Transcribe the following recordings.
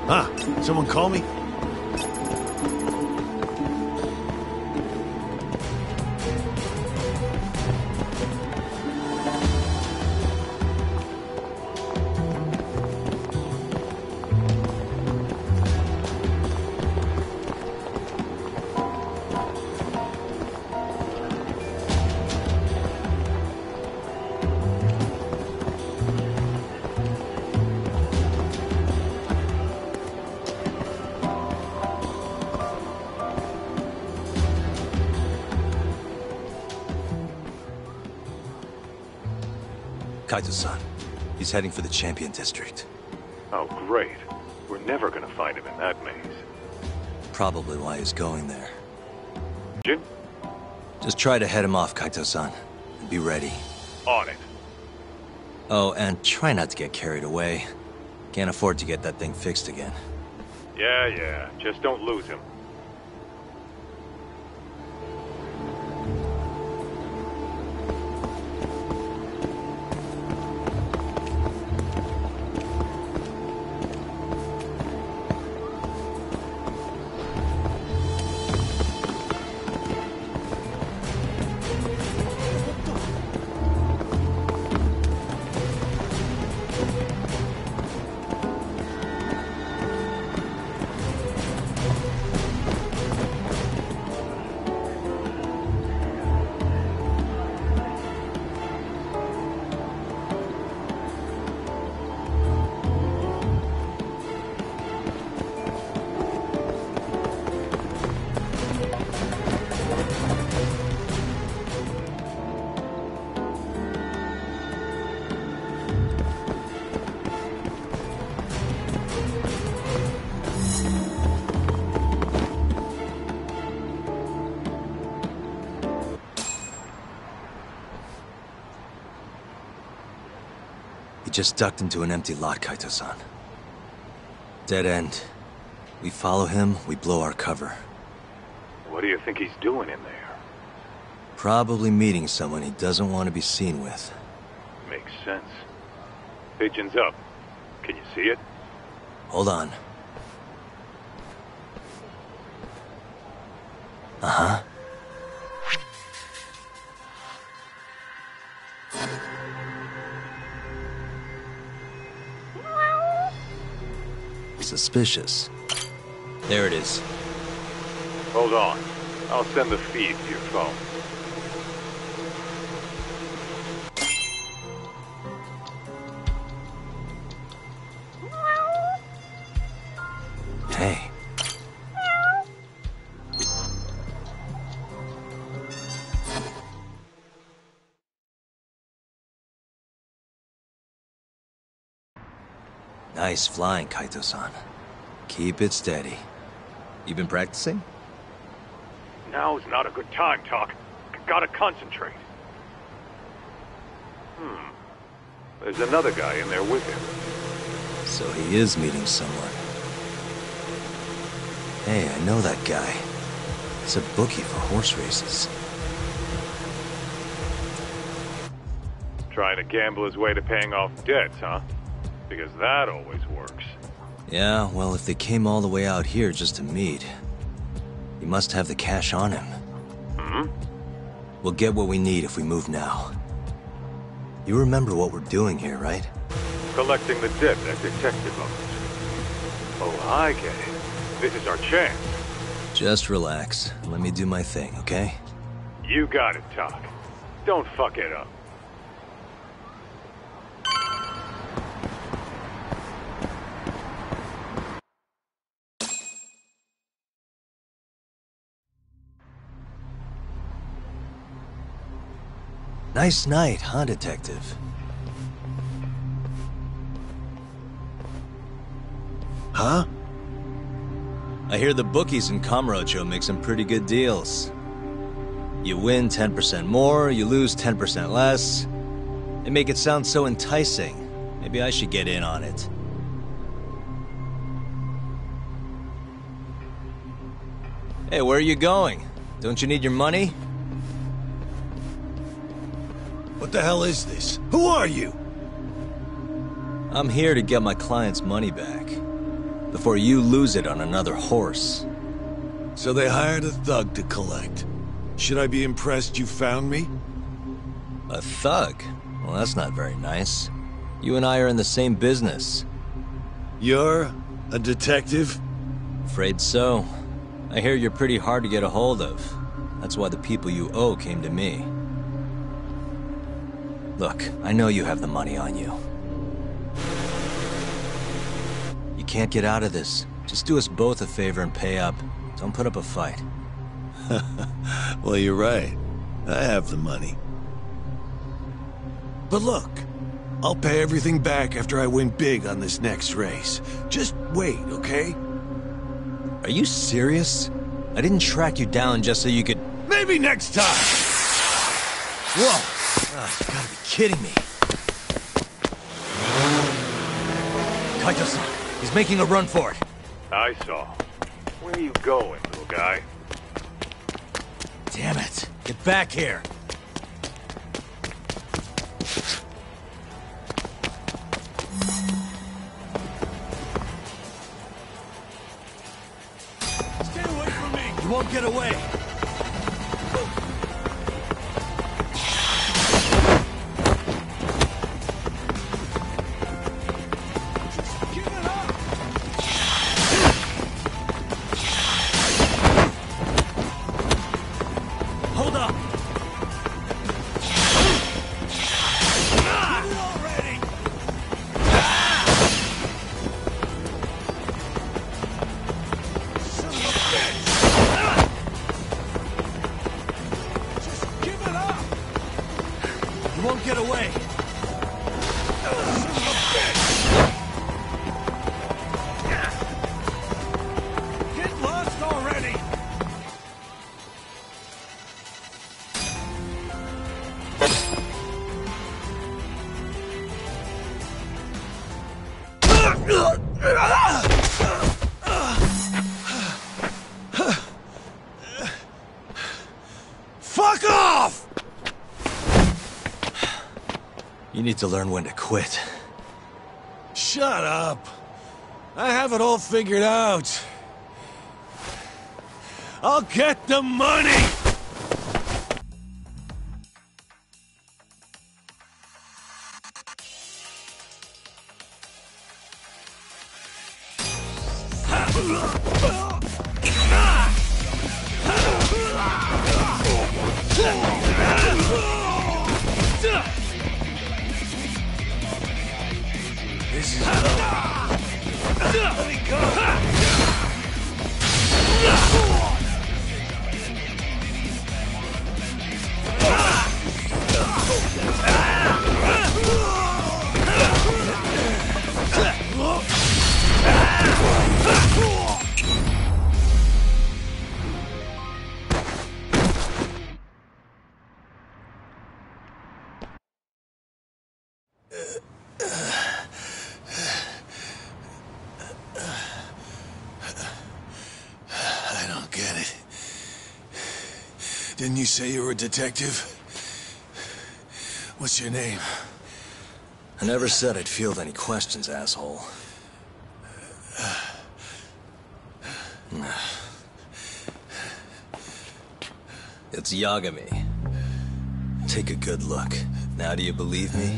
Huh? Someone call me? Kaito-san. He's heading for the Champion District. Oh, great. We're never gonna find him in that maze. Probably why he's going there. Jin? Just try to head him off, Kaito-san. And be ready. On it. Oh, and try not to get carried away. Can't afford to get that thing fixed again. Yeah. Just don't lose him. Just ducked into an empty lot, Kaito-san. Dead end. We follow him, we blow our cover. What do you think he's doing in there? Probably meeting someone he doesn't want to be seen with. Makes sense. Pigeon's up. Can you see it? Hold on. Uh-huh. Suspicious. There it is. Hold on. I'll send the feed to your phone. Hey. Nice flying, Kaito-san. Keep it steady. You been practicing? Now's not a good time, Talk. Gotta concentrate. There's another guy in there with him. So he is meeting someone. Hey, I know that guy. He's a bookie for horse races. Trying to gamble his way to paying off debts, huh? Because that always works. Yeah, well, if they came all the way out here just to meet, he must have the cash on him. We'll get what we need if we move now. You remember what we're doing here, right? Collecting the debt that detective owes. Oh, I get it. This is our chance. Just relax. Let me do my thing, okay? You got it, Talk. Don't fuck it up. Nice night, huh, Detective? Huh? I hear the bookies in Kamurocho make some pretty good deals. You win 10% more, you lose 10% less. They make it sound so enticing. Maybe I should get in on it. Hey, where are you going? Don't you need your money? What the hell is this? Who are you? I'm here to get my client's money back. before you lose it on another horse. So they hired a thug to collect. Should I be impressed you found me? A thug? Well, that's not very nice. You and I are in the same business. You're a detective? Afraid so. I hear you're pretty hard to get a hold of. That's why the people you owe came to me. Look, I know you have the money on you. You can't get out of this. Just do us both a favor and pay up. Don't put up a fight. Well, you're right. I have the money. But look, I'll pay everything back after I win big on this next race. Just wait, okay? Are you serious? I didn't track you down just so you could... Maybe next time! Whoa! You gotta be kidding me. Kaito-san, he's making a run for it. I saw. Where are you going, little guy? Damn it. Get back here. Stay away from me! You won't get away. Give it up! Hold up. Get it already! Son of a bitch! Just give it up! You won't get away. Son of a bitch! Get lost already! Fuck off! You need to learn when to quit. Shut up. I have it all figured out. I'll get the money! This is let me go. I don't get it. Didn't you say you were a detective? What's your name? I never said I'd field any questions, asshole. It's Yagami. Take a good look. Now do you believe me?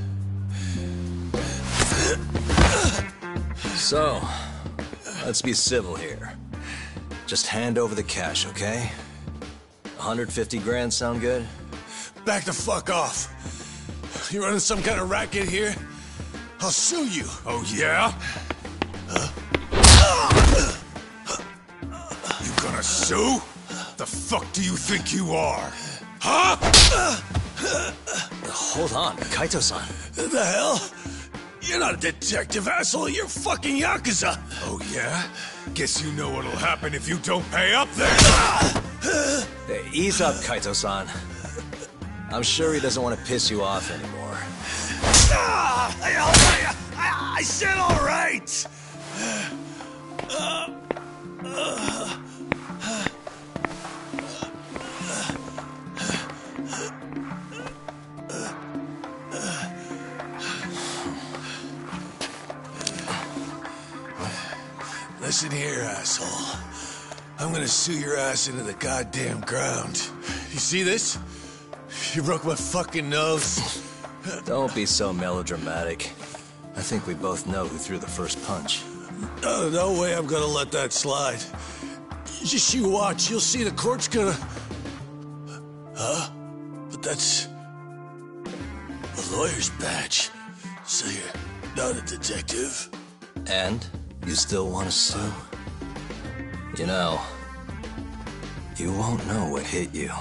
So, let's be civil here. Just hand over the cash, okay? 150 grand sound good? Back the fuck off. You running some kind of racket here? I'll sue you. Oh, yeah? You gonna sue? The fuck do you think you are? Huh? Hold on, Kaito-san. The hell? You're not a detective, asshole. You're fucking Yakuza. Oh, yeah? Guess you know what'll happen if you don't pay up then. Hey, ease up, Kaito-san. I'm sure he doesn't want to piss you off anymore. I said all right. Listen here, asshole. I'm gonna sue your ass into the goddamn ground. You see this? You broke my fucking nose. Don't be so melodramatic. I think we both know who threw the first punch. No way I'm gonna let that slide. Just you watch, you'll see the court's gonna... Huh? But that's... a lawyer's badge. So you're not a detective? And? You still want to sue? You know, you won't know what hit you.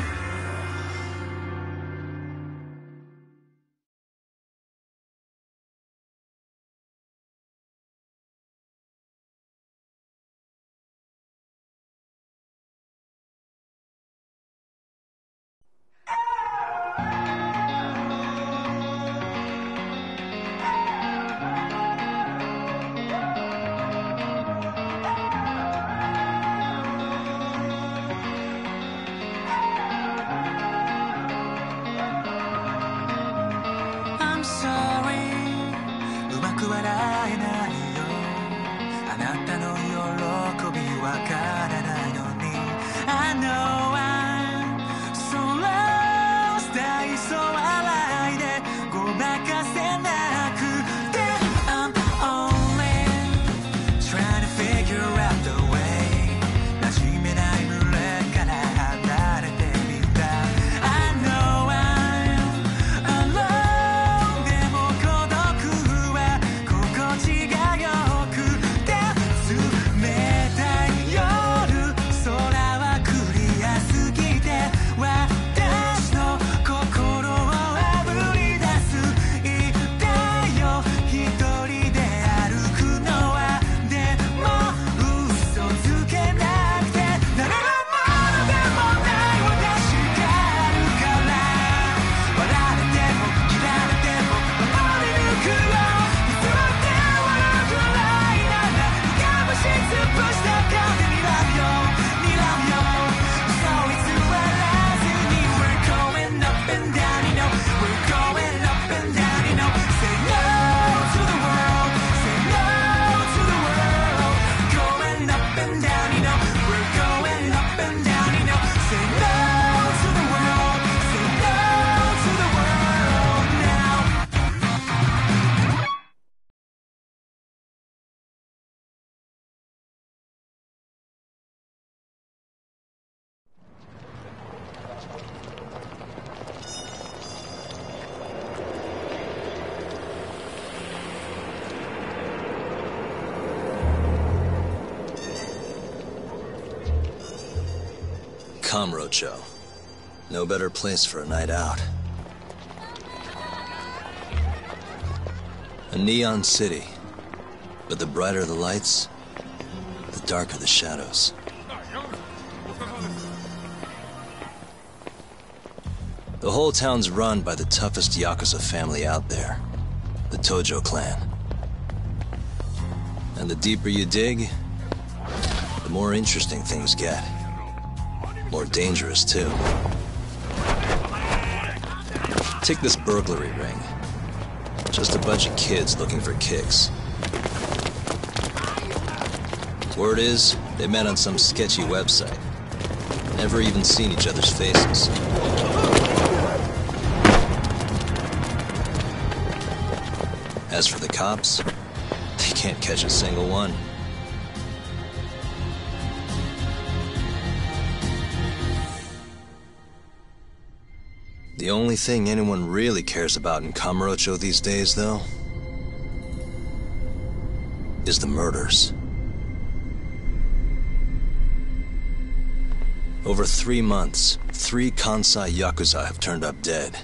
I'm sorry うまく笑えないよあなたの喜びわからないのに I know I'm so lost 愛想笑いでごまかせなくて I'm only trying to figure out the way 馴染めない群れから離れてみた I know I'm alone でも孤独は心地がよくて冷たい夜空はクリアすぎて私の心をあぶり出す言ってよ一人で歩くのはでも嘘つけなくて誰のものでもない私があるから笑われても切られても守り抜くよいつまで笑うくらいなら深むし尽くした風に睨むよ睨むよ嘘偽らずに We're going up and down you know We're going up and down you know Say no to the world Say no to the world Going up and down you know We're going up and down you know Say no to the world Say no to the world now Kamurocho. No better place for a night out. A neon city. But the brighter the lights, the darker the shadows. The whole town's run by the toughest Yakuza family out there, the Tojo clan. And the deeper you dig, the more interesting things get. More dangerous, too. Take this burglary ring. Just a bunch of kids looking for kicks. Word is, they met on some sketchy website. Never even seen each other's faces. As for the cops, they can't catch a single one. The only thing anyone really cares about in Kamurocho these days, though, is the murders. Over 3 months, 3 Kansai Yakuza have turned up dead.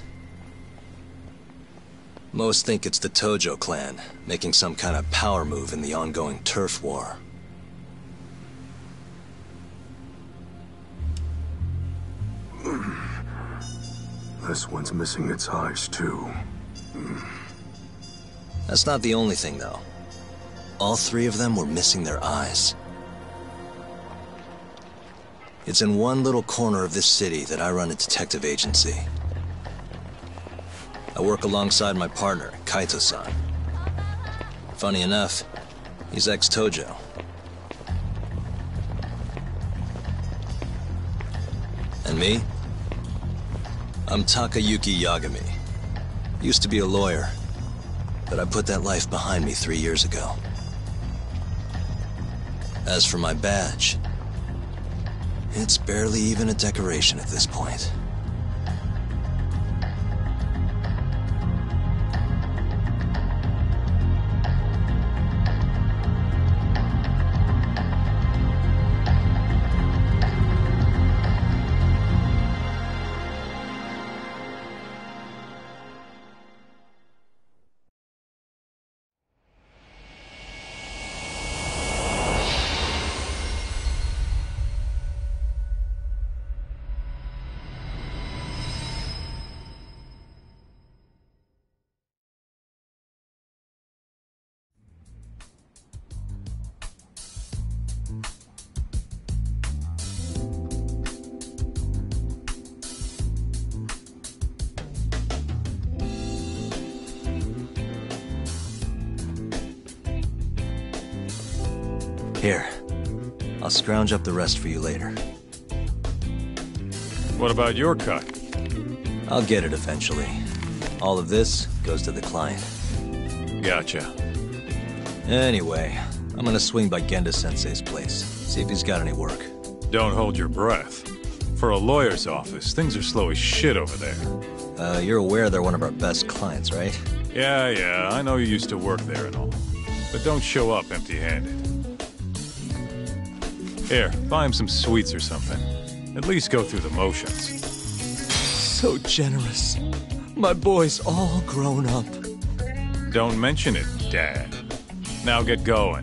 Most think it's the Tojo clan, making some kind of power move in the ongoing turf war. This one's missing its eyes, too. That's not the only thing, though. All 3 of them were missing their eyes. It's in one little corner of this city that I run a detective agency. I work alongside my partner, Kaito-san. Funny enough, he's ex-Tojo. And me? I'm Takayuki Yagami. Used to be a lawyer, but I put that life behind me 3 years ago. As for my badge, it's barely even a decoration at this point. Here, I'll scrounge up the rest for you later. What about your cut? I'll get it eventually. All of this goes to the client. Gotcha. Anyway, I'm gonna swing by Genda-sensei's place, see if he's got any work. Don't hold your breath. For a lawyer's office, things are slow as shit over there. You're aware they're one of our best clients, right? Yeah, I know you used to work there and all. But don't show up empty-handed. Here, buy him some sweets or something. At least go through the motions. So generous. My boy's all grown up. Don't mention it, Dad. Now get going.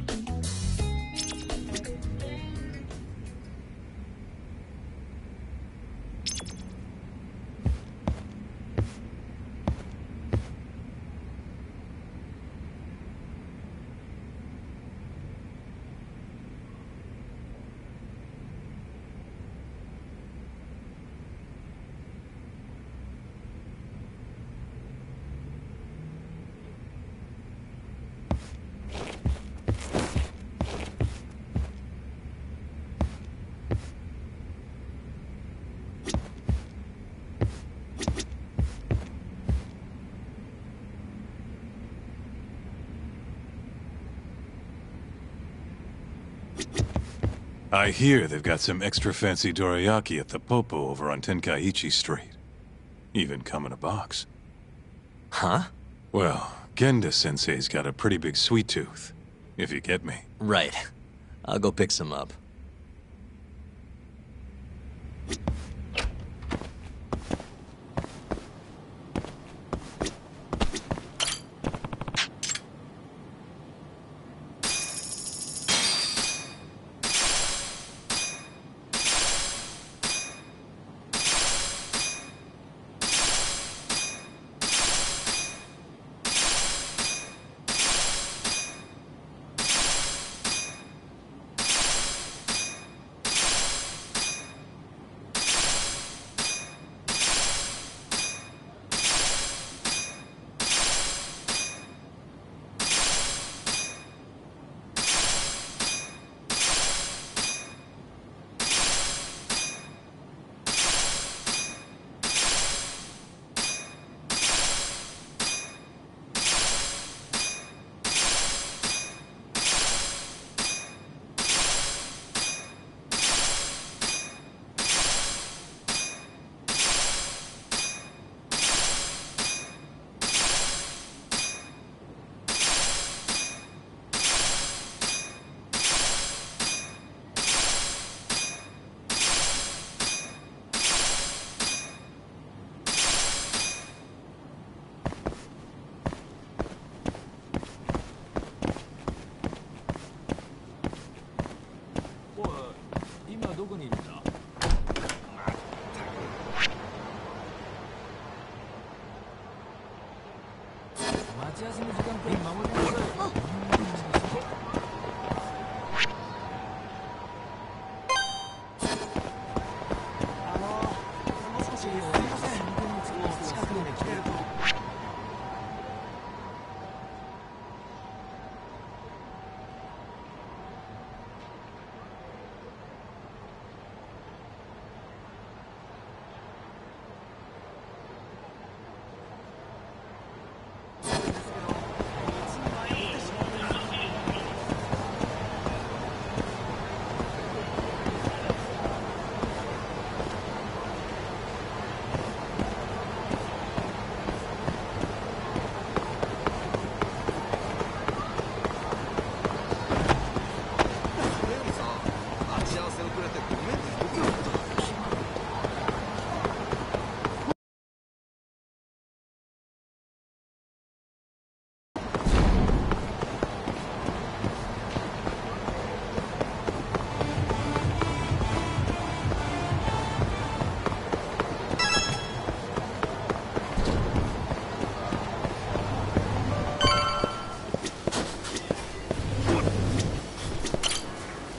I hear they've got some extra fancy dorayaki at the Popo over on Tenkaichi Street. Even come in a box. Huh? Well, Genda-sensei's got a pretty big sweet tooth, if you get me. Right. I'll go pick some up.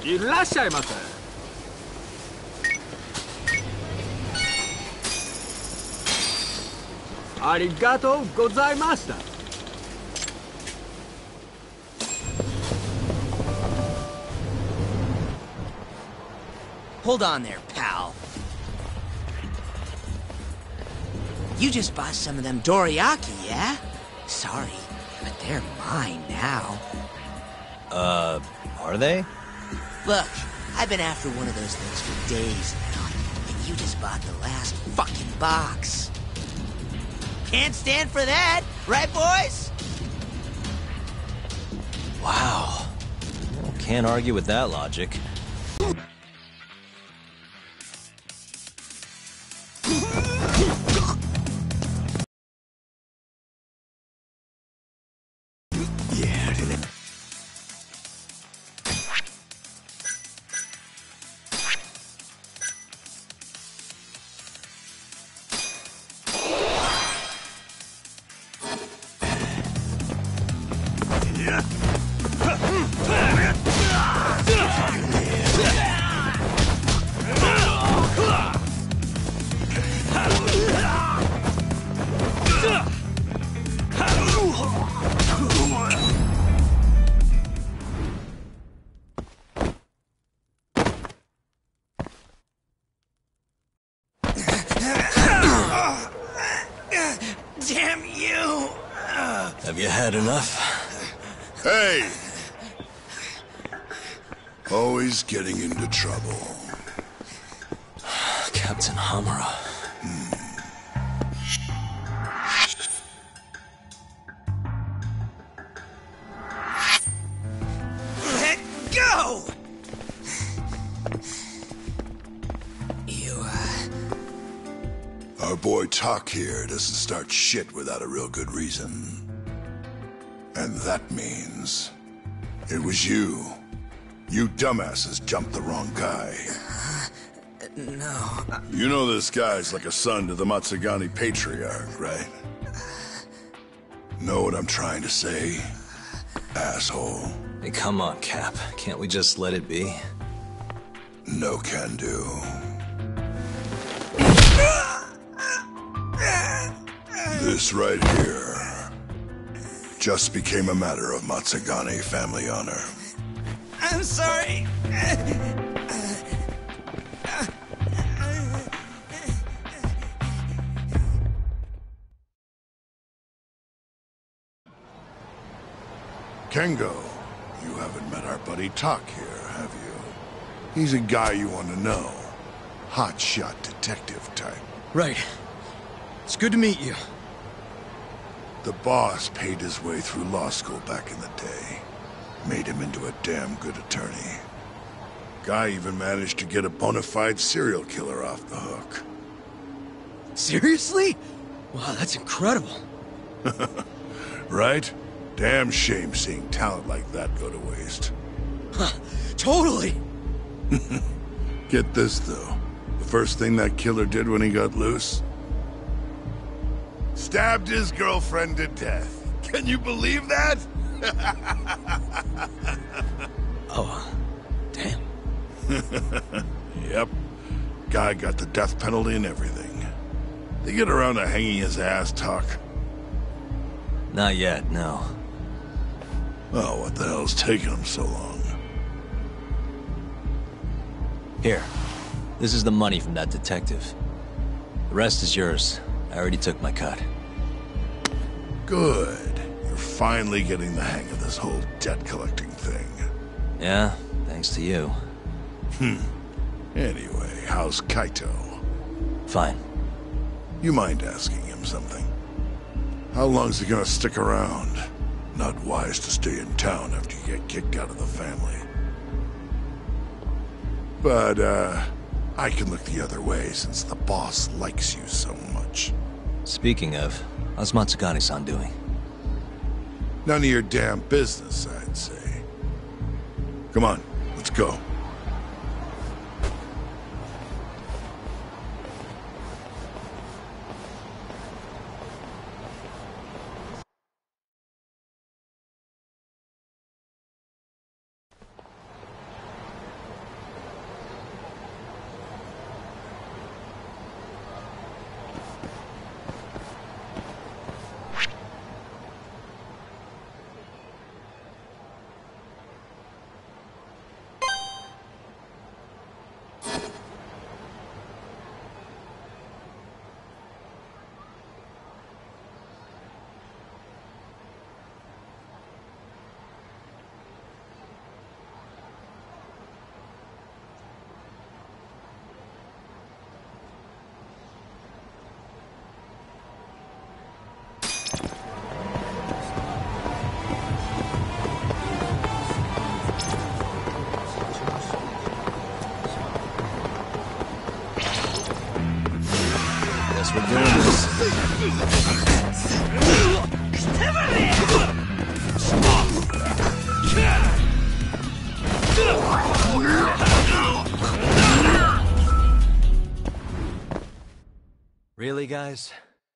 いらっしゃいませ。ありがとうございました。 Hold on there, pal. You just bought some of them dorayaki, yeah? Sorry, but they're mine now. Are they? Look, I've been after one of those things for days now, and you just bought the last fucking box. Can't stand for that, right, boys? Wow. Well, can't argue with that logic. Damn you! Have you had enough? Hey! Always getting into trouble. Captain Hamura. Let go! You, Our boy Tak here doesn't start shit without a real good reason. And that means... it was you. You dumbasses jumped the wrong guy. No. You know this guy's like a son to the Matsugani Patriarch, right? Know what I'm trying to say? Asshole. Hey, come on, Cap. Can't we just let it be? No can do. This right here just became a matter of Matsugani family honor. I'm sorry. Kengo, you haven't met our buddy Tak here, have you? He's a guy you want to know. Hotshot detective type. Right. It's good to meet you. The boss paid his way through law school back in the day. Made him into a damn good attorney. Guy even managed to get a bona fide serial killer off the hook. Seriously? Wow, that's incredible. Right? Damn shame seeing talent like that go to waste. Huh, totally. Get this, though. The first thing that killer did when he got loose? Stabbed his girlfriend to death. Can you believe that? Oh, damn. Yep. Guy got the death penalty and everything. They get around to hanging his ass, Tak? Not yet, no. Oh, what the hell's taking him so long? Here. This is the money from that detective. The rest is yours. I already took my cut. Good. You're finally getting the hang of this whole debt-collecting thing. Yeah, thanks to you. Anyway, how's Kaito? Fine. You mind asking him something? How long's he gonna stick around? Not wise to stay in town after you get kicked out of the family. But, I can look the other way since the boss likes you so much. Speaking of, how's Matsugani-san doing? None of your damn business, I'd say. Come on, let's go. we're doing this. Really, guys?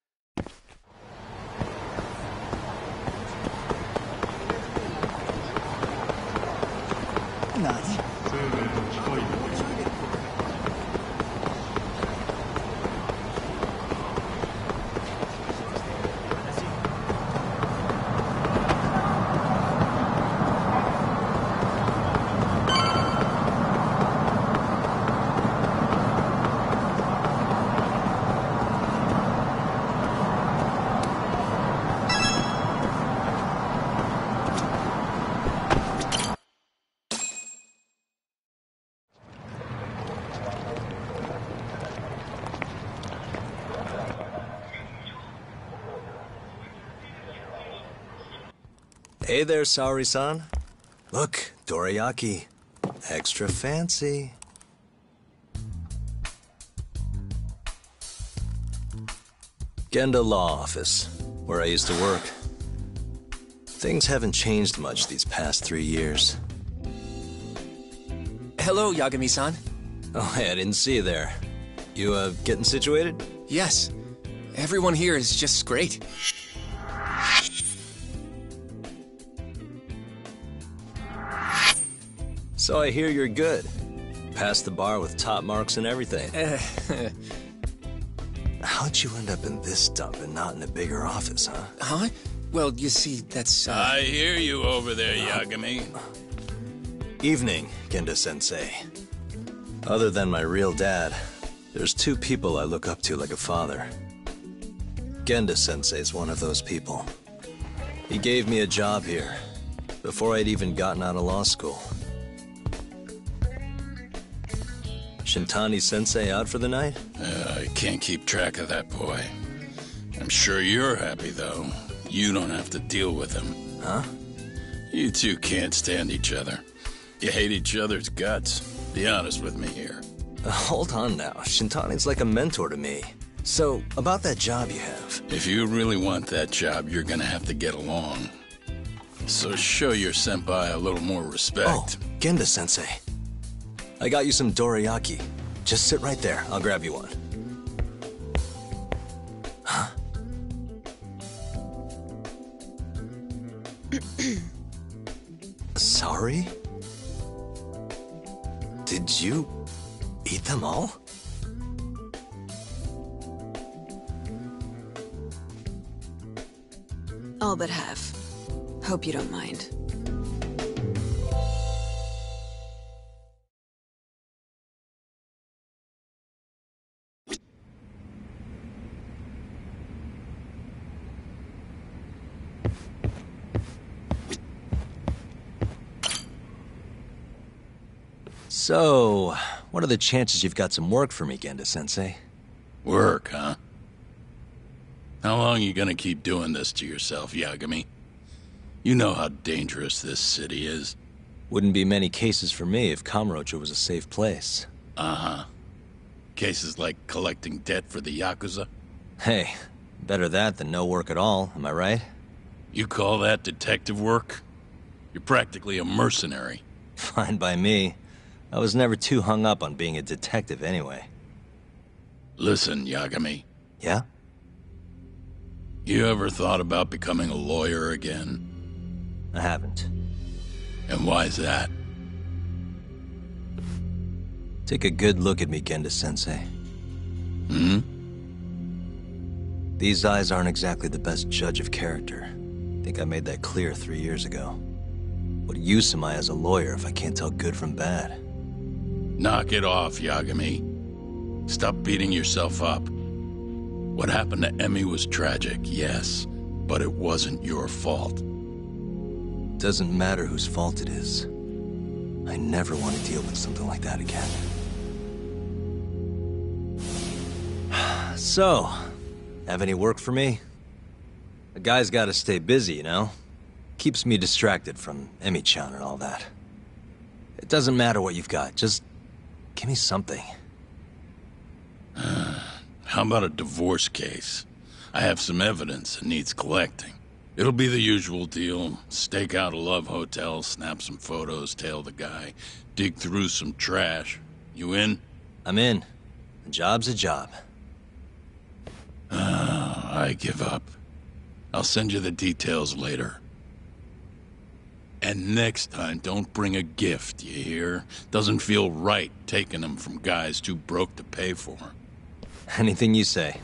Hey there, Saori-san. Look, dorayaki. Extra fancy. Genda Law Office, where I used to work. Things haven't changed much these past 3 years. Hello, Yagami-san. Oh, hey, I didn't see you there. You, getting situated? Yes. Everyone here is just great. So I hear you're good. Passed the bar with top marks and everything. How'd you end up in this dump and not in a bigger office, huh? Huh? Well, you see, that's, I hear you over there, Yagami. Evening, Genda-sensei. Other than my real dad, there's 2 people I look up to like a father. Genda-sensei's one of those people. He gave me a job here, before I'd even gotten out of law school. Shintani-sensei out for the night? I can't keep track of that boy. I'm sure you're happy, though. You don't have to deal with him. Huh? You two can't stand each other. You hate each other's guts. Be honest with me here. Hold on now. Shintani's like a mentor to me. So, about that job you have. If you really want that job, you're gonna have to get along. So show your senpai a little more respect. Oh, Genda-sensei. I got you some dorayaki. Just sit right there. I'll grab you one. Huh? Sorry? Did you eat them all? All but half. Hope you don't mind. So, what are the chances you've got some work for me, Genda-sensei? Work, huh? How long you gonna keep doing this to yourself, Yagami? You know how dangerous this city is. Wouldn't be many cases for me if Kamurocho was a safe place. Uh-huh. Cases like collecting debt for the Yakuza? Hey, better that than no work at all, am I right? You call that detective work? You're practically a mercenary. Fine by me. I was never too hung up on being a detective anyway. Listen, Yagami. Yeah? You ever thought about becoming a lawyer again? I haven't. And why's that? Take a good look at me, Genda-sensei. Hmm? These eyes aren't exactly the best judge of character. I think I made that clear 3 years ago. What use am I as a lawyer if I can't tell good from bad? Knock it off, Yagami. Stop beating yourself up. What happened to Emmy was tragic, yes, but it wasn't your fault. Doesn't matter whose fault it is. I never want to deal with something like that again. So, have any work for me? A guy's gotta stay busy, you know? Keeps me distracted from Emmy-chan and all that. It doesn't matter what you've got, just give me something. How about a divorce case? I have some evidence that needs collecting. It'll be the usual deal. Stake out a love hotel, snap some photos, tail the guy, dig through some trash. You in? I'm in. A job's a job. I give up. I'll send you the details later. And next time, don't bring a gift, you hear? Doesn't feel right taking them from guys too broke to pay for. Anything you say.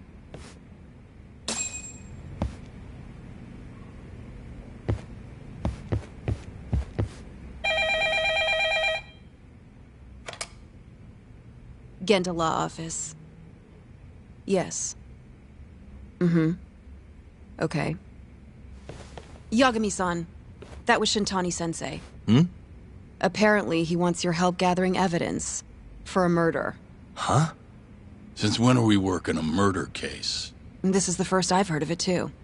Genda Law Office. Yes. Mm-hmm. Okay. Yagami-san, that was Shintani-sensei. Hmm? Apparently, he wants your help gathering evidence for a murder. Huh? Since when are we working a murder case? This is the first I've heard of it, too.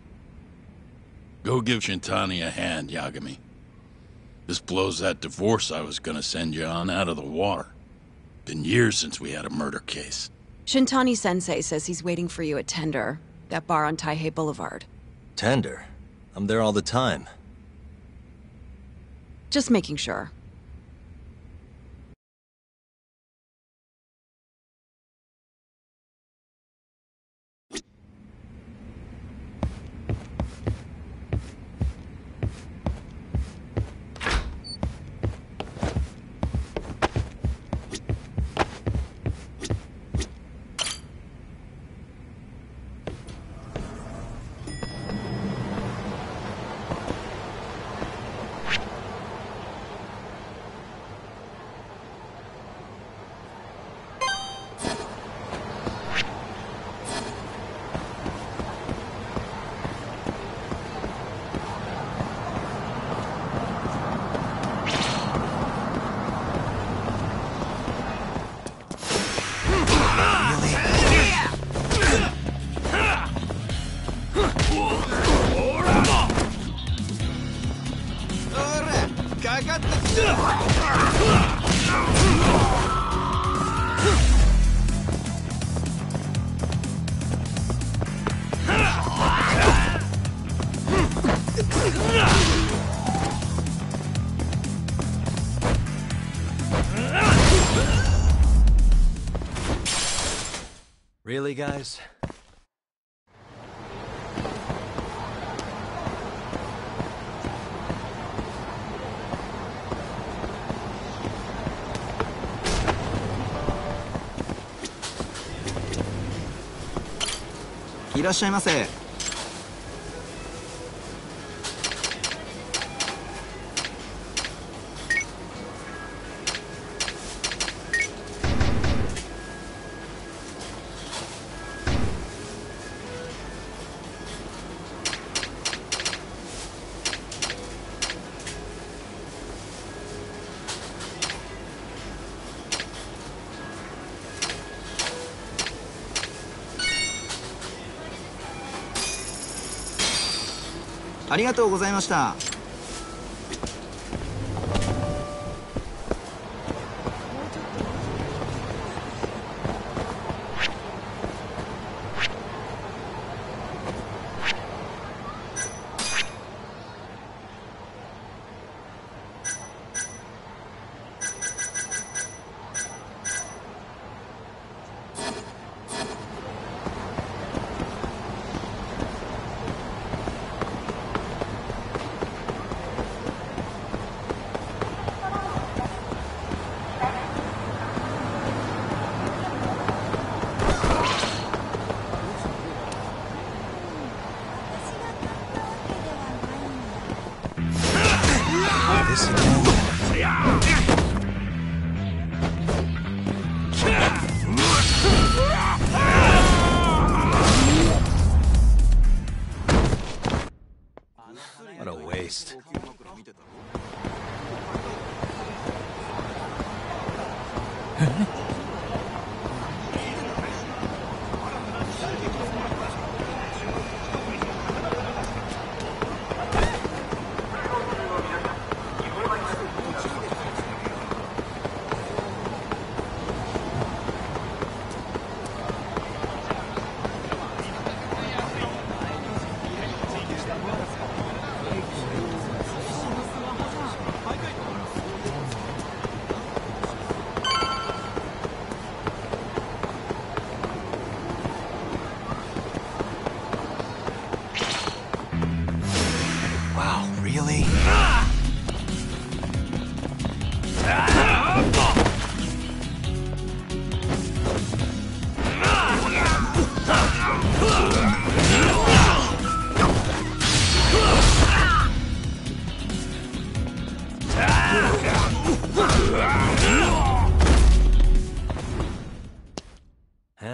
Go give Shintani a hand, Yagami. This blows that divorce I was gonna send you on out of the water. Been years since we had a murder case. Shintani-sensei says he's waiting for you at Tender, that bar on Taihei Boulevard. Tender? I'm there all the time. Just making sure. Really, guys? いらっしゃいませ。ありがとうございました。 What a waste.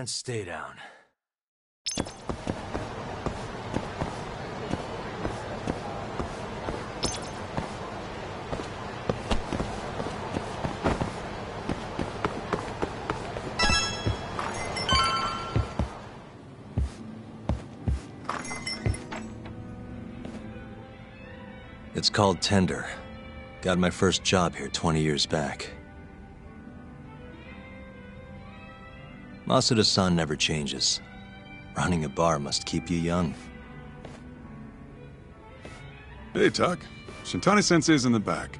and stay down. It's called Tender. Got my first job here 20 years back. Masuda-san never changes. Running a bar must keep you young. Hey, Tuck. Shintani-sensei's in the back.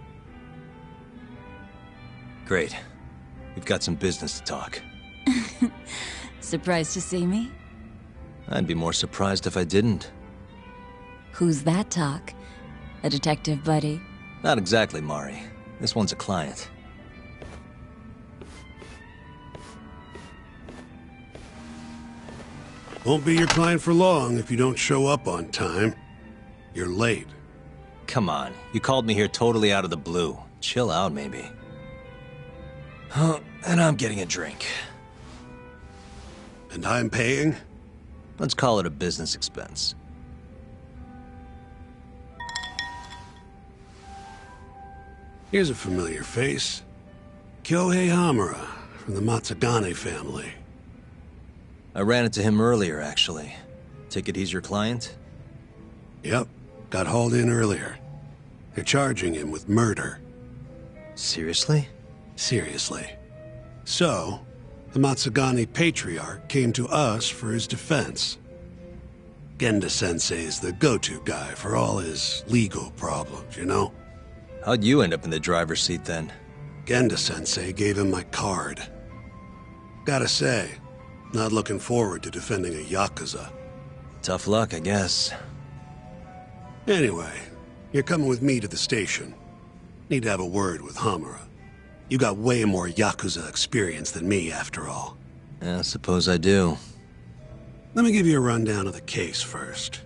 Great. We've got some business to talk. Surprised to see me? I'd be more surprised if I didn't. Who's that, Talk? A detective buddy? Not exactly, Mari. This one's a client. Won't be your client for long if you don't show up on time. You're late. Come on, you called me here totally out of the blue. Chill out, maybe. Oh, and I'm getting a drink. And I'm paying? Let's call it a business expense. Here's a familiar face. Kyohei Hamura, from the Matsugane family. I ran into him earlier, actually. Take it he's your client? Yep, got hauled in earlier. They're charging him with murder. Seriously? Seriously. So, the Matsugane Patriarch came to us for his defense. Genda-sensei's the go-to guy for all his legal problems, you know? How'd you end up in the driver's seat, then? Genda-sensei gave him my card. Gotta say, not looking forward to defending a Yakuza. Tough luck, I guess. Anyway, you're coming with me to the station. Need to have a word with Hamura. You got way more Yakuza experience than me, after all. I suppose I do. Let me give you a rundown of the case first.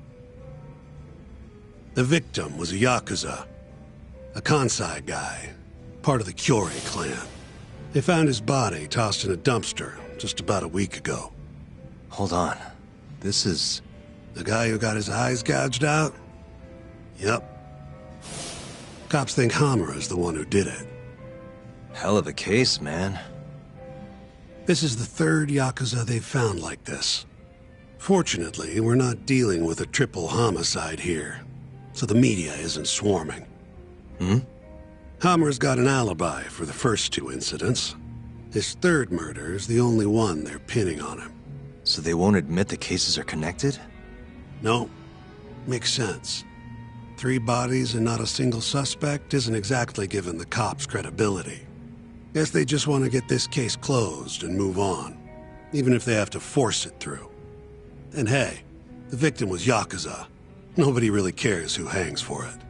The victim was a Yakuza. A Kansai guy, part of the Kyorei clan. They found his body tossed in a dumpster just about a week ago. Hold on. This is... The guy who got his eyes gouged out? Yep. Cops think Hamura's the one who did it. Hell of a case, man. This is the third Yakuza they've found like this. Fortunately, we're not dealing with a triple homicide here, so the media isn't swarming. Hamura's got an alibi for the first two incidents. His third murder is the only one they're pinning on him. So they won't admit the cases are connected? No. Makes sense. 3 bodies and not a single suspect isn't exactly giving the cops credibility. Guess they just want to get this case closed and move on, even if they have to force it through. And hey, the victim was Yakuza. Nobody really cares who hangs for it.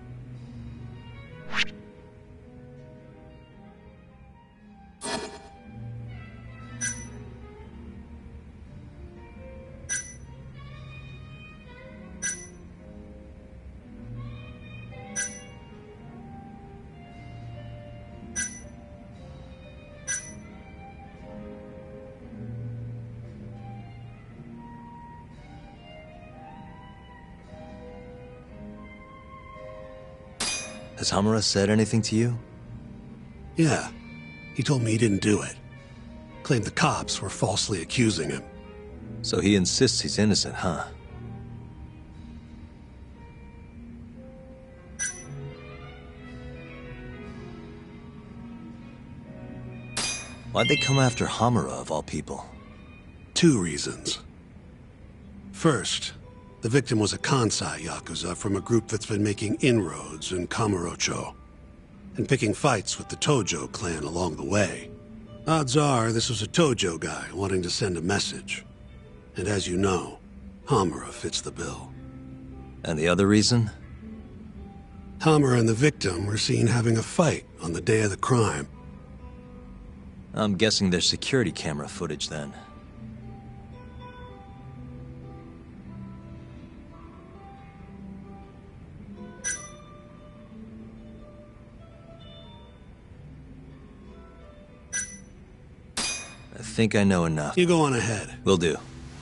Has Hamura said anything to you? Yeah. He told me he didn't do it. Claimed the cops were falsely accusing him. So he insists he's innocent, huh? Why'd they come after Hamura, of all people? 2 reasons. First, the victim was a Kansai Yakuza from a group that's been making inroads in Kamurocho, and picking fights with the Tojo clan along the way. Odds are this was a Tojo guy wanting to send a message. And as you know, Hamura fits the bill. And the other reason? Hamura and the victim were seen having a fight on the day of the crime. I'm guessing there's security camera footage then. I think I know enough. You go on ahead. Will do.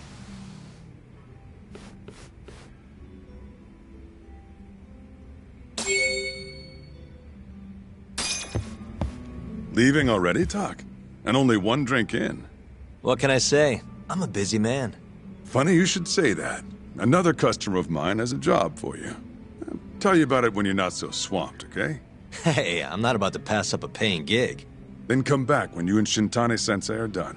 Leaving already, Tak? And only one drink in. What can I say? I'm a busy man. Funny you should say that. Another customer of mine has a job for you. I'll tell you about it when you're not so swamped, okay? Hey, I'm not about to pass up a paying gig. Then come back when you and Shintani-sensei are done.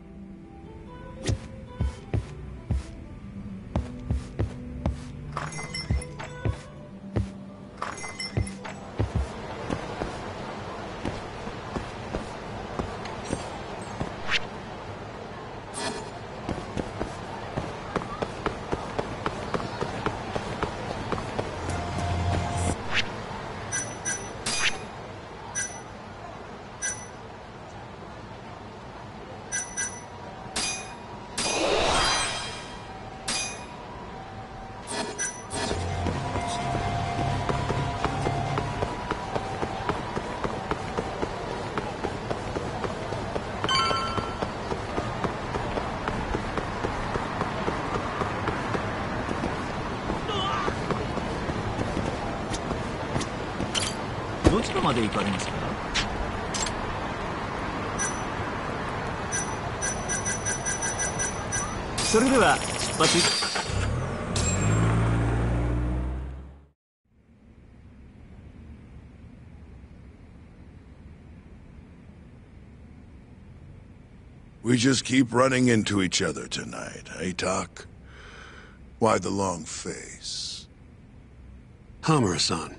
We just keep running into each other tonight, eh, Tak? Why the long face? Hamura-san.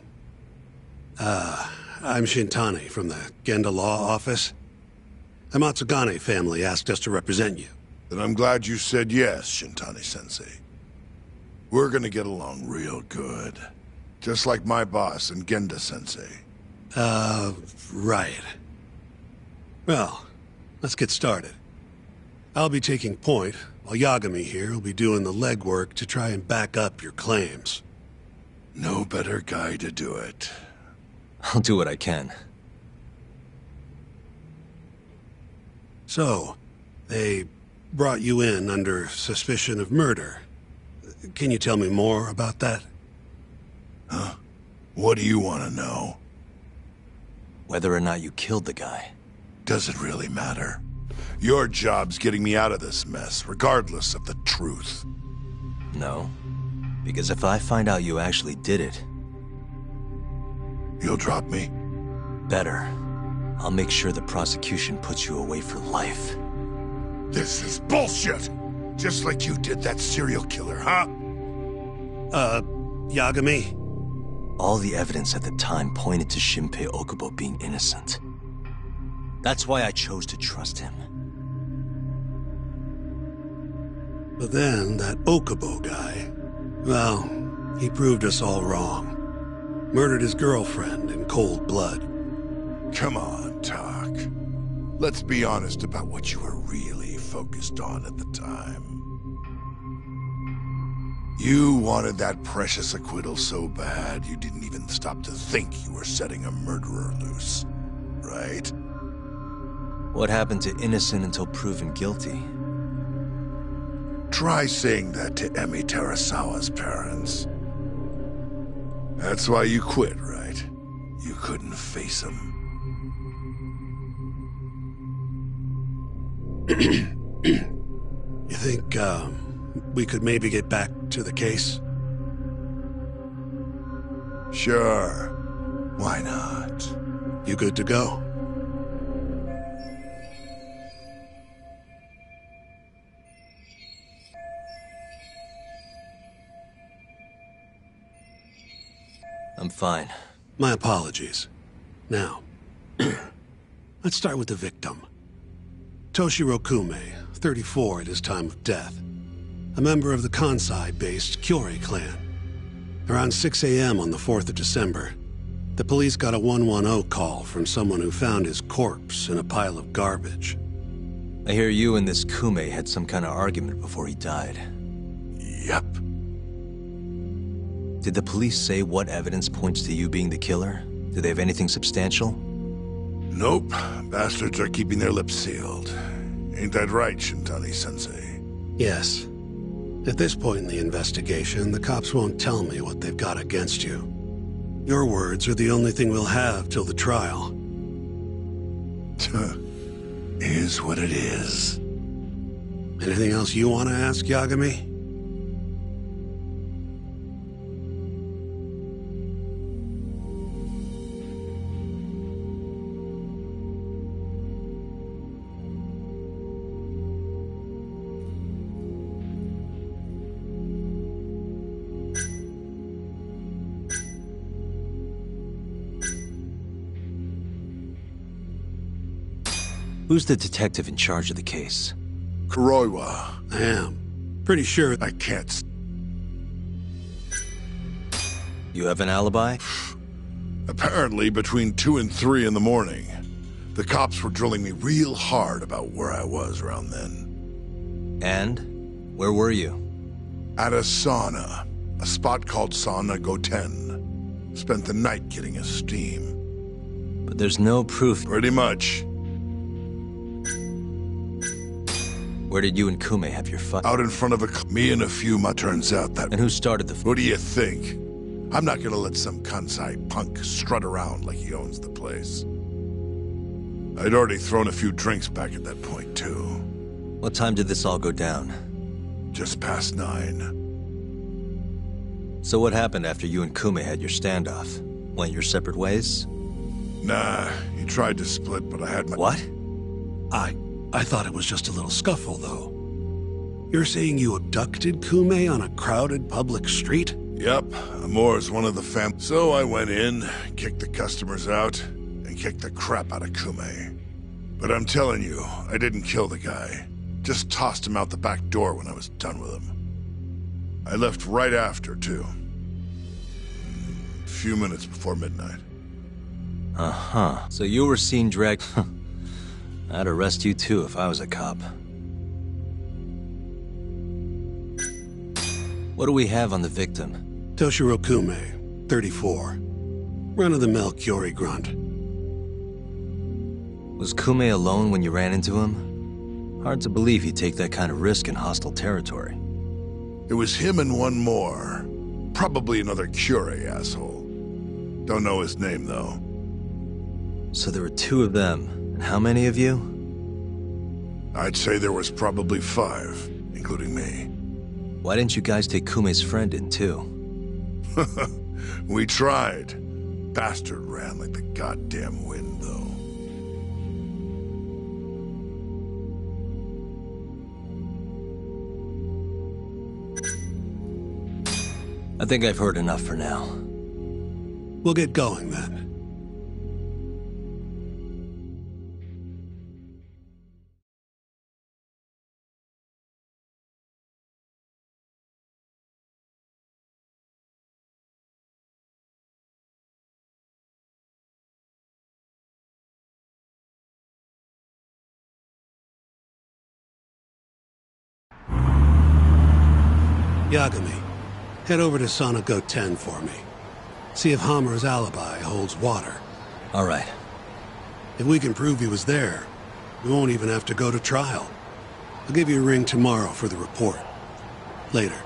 I'm Shintani from the Genda Law Office. The Matsugane family asked us to represent you. Then I'm glad you said yes, Shintani-sensei. We're gonna get along real good. Just like my boss and Genda-sensei. Right. Well, let's get started. I'll be taking point, while Yagami here will be doing the legwork to try and back up your claims. No better guy to do it. I'll do what I can. So, they brought you in under suspicion of murder. Can you tell me more about that? Huh? What do you want to know? Whether or not you killed the guy. Does it really matter? Your job's getting me out of this mess, regardless of the truth. No. Because if I find out you actually did it... You'll drop me? Better. I'll make sure the prosecution puts you away for life. This is bullshit! Just like you did that serial killer, huh? Yagami? All the evidence at the time pointed to Shinpei Okubo being innocent. That's why I chose to trust him. But then, that Okubo guy... Well, he proved us all wrong. Murdered his girlfriend in cold blood. Come on, Tak. Let's be honest about what you were really focused on at the time. You wanted that precious acquittal so bad, you didn't even stop to think you were setting a murderer loose. Right? What happened to innocent until proven guilty? Try saying that to Emi Terasawa's parents. That's why you quit, right? You couldn't face him. You think, we could maybe get back to the case? Sure. Why not? You good to go? I'm fine. My apologies. Now, let's start with the victim. Toshiro Kume, 34 at his time of death. A member of the Kansai-based Kyorei clan. Around 6 a.m. on the 4th of December, the police got a 110 call from someone who found his corpse in a pile of garbage. I hear you and this Kume had some kind of argument before he died. Yep. Did the police say what evidence points to you being the killer? Do they have anything substantial? Nope. Bastards are keeping their lips sealed. Ain't that right, Shintani-sensei? Yes. At this point in the investigation, the cops won't tell me what they've got against you. Your words are the only thing we'll have till the trial. Is what it is. Anything else you want to ask, Yagami? Who's the detective in charge of the case? Kuroiwa. I am. Pretty sure I can't. You have an alibi? Apparently, between 2 and 3 in the morning, the cops were drilling me real hard about where I was around then. And? Where were you? At a sauna. A spot called Sauna Goten. Spent the night getting a steam. But there's no proof. Pretty much. Where did you and Kume have your fight? Out in front of me and a few turns out that... And who started the... What do you think? I'm not gonna let some Kansai punk strut around like he owns the place. I'd already thrown a few drinks back at that point, too. What time did this all go down? Just past 9. So what happened after you and Kume had your standoff? Went your separate ways? Nah, he tried to split, but I had my... What? I thought it was just a little scuffle, though. You're saying you abducted Kume on a crowded public street? Yep, Amor's one of the fam... So I went in, kicked the customers out, and kicked the crap out of Kume. But I'm telling you, I didn't kill the guy. Just tossed him out the back door when I was done with him. I left right after, too. A few minutes before midnight. Uh-huh. So you were seen dragged... I'd arrest you too if I was a cop. What do we have on the victim? Toshiro Kume, 34. Run-of-the-mill Kyori grunt. Was Kume alone when you ran into him? Hard to believe he'd take that kind of risk in hostile territory. It was him and one more. Probably another Kyori asshole. Don't know his name, though. So there were 2 of them. And how many of you? I'd say there was probably 5, including me. Why didn't you guys take Kume's friend in, too? We tried. Bastard ran like the goddamn wind, though. I think I've heard enough for now. We'll get going, then. Yagami, head over to Sauna Goten for me. See if Hammer's alibi holds water. All right. If we can prove he was there, we won't even have to go to trial. I'll give you a ring tomorrow for the report. Later.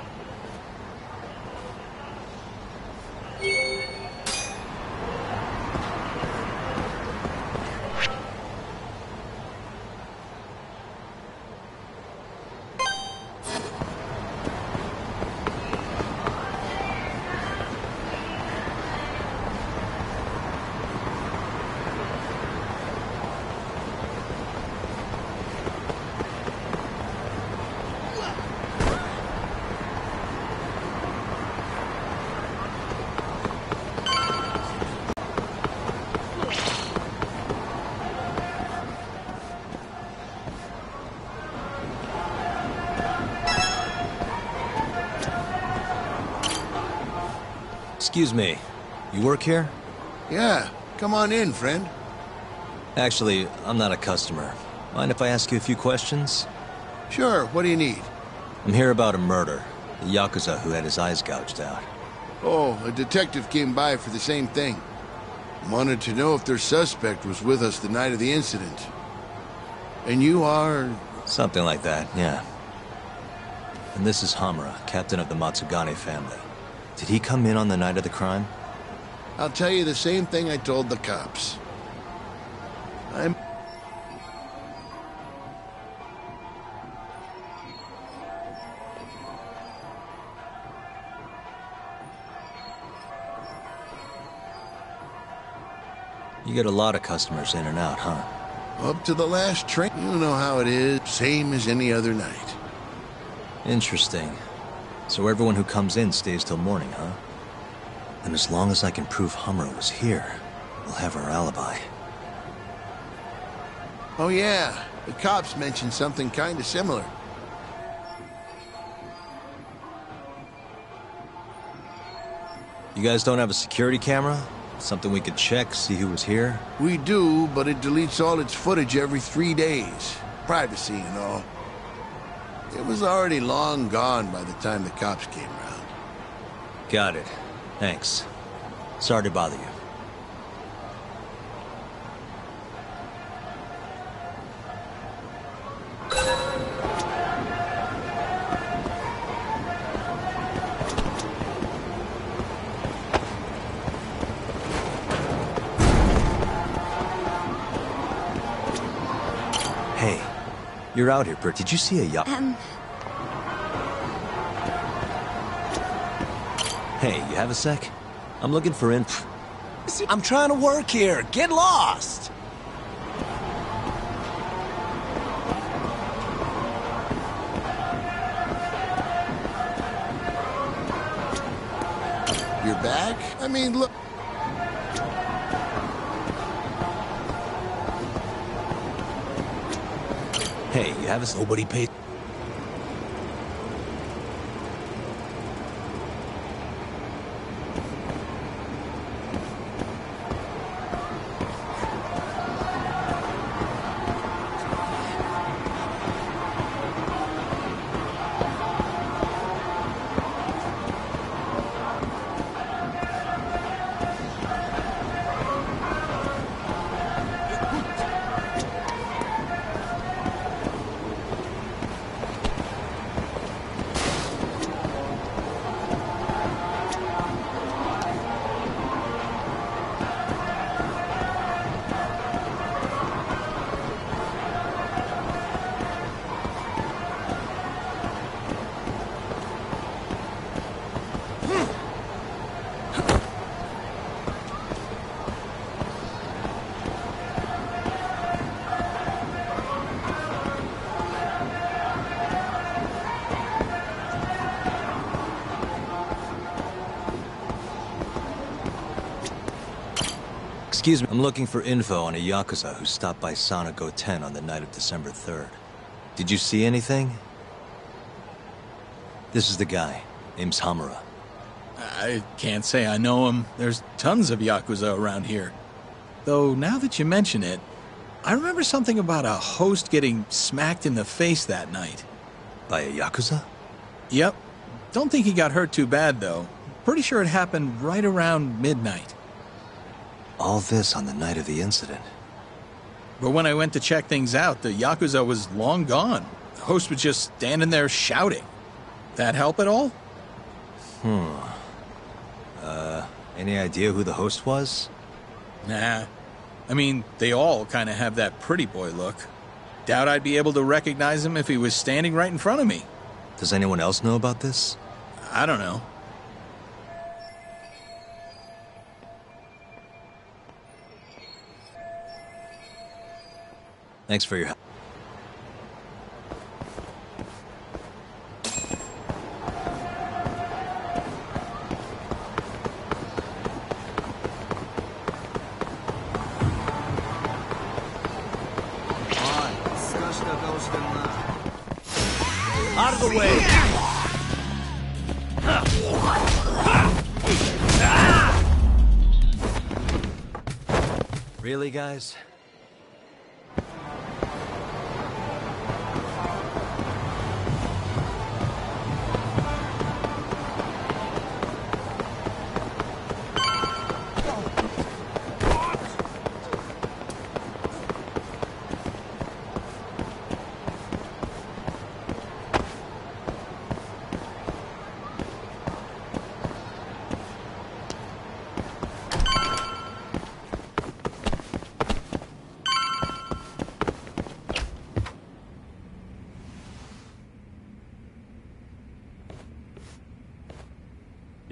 Excuse me, you work here? Yeah, come on in, friend. Actually, I'm not a customer. Mind if I ask you a few questions? Sure, what do you need? I'm here about a murder. The Yakuza who had his eyes gouged out. Oh, a detective came by for the same thing. Wanted to know if their suspect was with us the night of the incident. And you are... Something like that, yeah. And this is Hamura, captain of the Matsugane family. Did he come in on the night of the crime? I'll tell you the same thing I told the cops. You get a lot of customers in and out, huh? Up to the last train. You know how it is. Same as any other night. Interesting. So everyone who comes in stays till morning, huh? And as long as I can prove Hamura was here, we'll have our alibi. Oh yeah, the cops mentioned something kinda similar. You guys don't have a security camera? Something we could check, see who was here? We do, but it deletes all its footage every 3 days. Privacy and all. It was already long gone by the time the cops came around. Got it. Thanks. Sorry to bother you. Hey, you're out here, Bert. Did you see a yacht? Hey, you have a sec? I'm looking for info. I'm trying to work here. Get lost! You're back? I mean, look... Hey, you have a... Nobody paid... Excuse me, I'm looking for info on a Yakuza who stopped by Sonico 10 on the night of December 3rd. Did you see anything? This is the guy. Name's Hamura. I can't say I know him. There's tons of Yakuza around here. Though, now that you mention it, I remember something about a host getting smacked in the face that night. By a Yakuza? Yep. Don't think he got hurt too bad, though. Pretty sure it happened right around midnight. All this on the night of the incident. But when I went to check things out, the Yakuza was long gone. The host was just standing there shouting. That help at all? Any idea who the host was? Nah. I mean, they all kind of have that pretty boy look. Doubt I'd be able to recognize him if he was standing right in front of me. Does anyone else know about this? I don't know. Thanks for your help. Out of the way! Really, guys?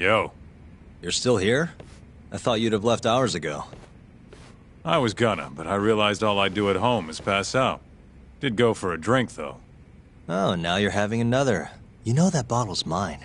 Yo. You're still here? I thought you'd have left hours ago. I was gonna, but I realized all I do at home is pass out. Did go for a drink, though. Oh, now you're having another. You know that bottle's mine.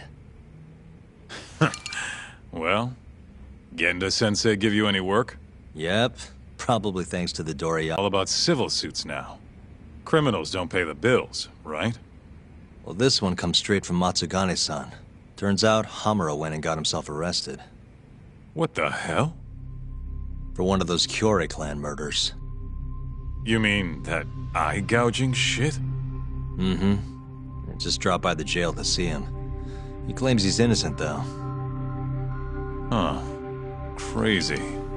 Well, Genda-sensei give you any work? Yep, probably thanks to the Doriyaki. All about civil suits now. Criminals don't pay the bills, right? Well, this one comes straight from Matsugane-san. Turns out Hamura went and got himself arrested. What the hell? For one of those Kyorei clan murders. You mean that eye-gouging shit? Mm-hmm. I just dropped by the jail to see him. He claims he's innocent, though. Huh. Crazy.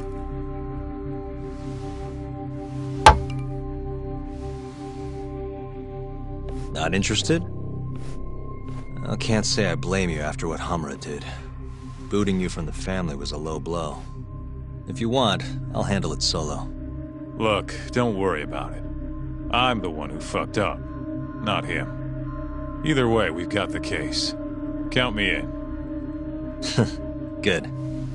Not interested? I can't say I blame you after what Hamura did. Booting you from the family was a low blow. If you want, I'll handle it solo. Look, don't worry about it. I'm the one who fucked up, not him. Either way, we've got the case. Count me in. Good.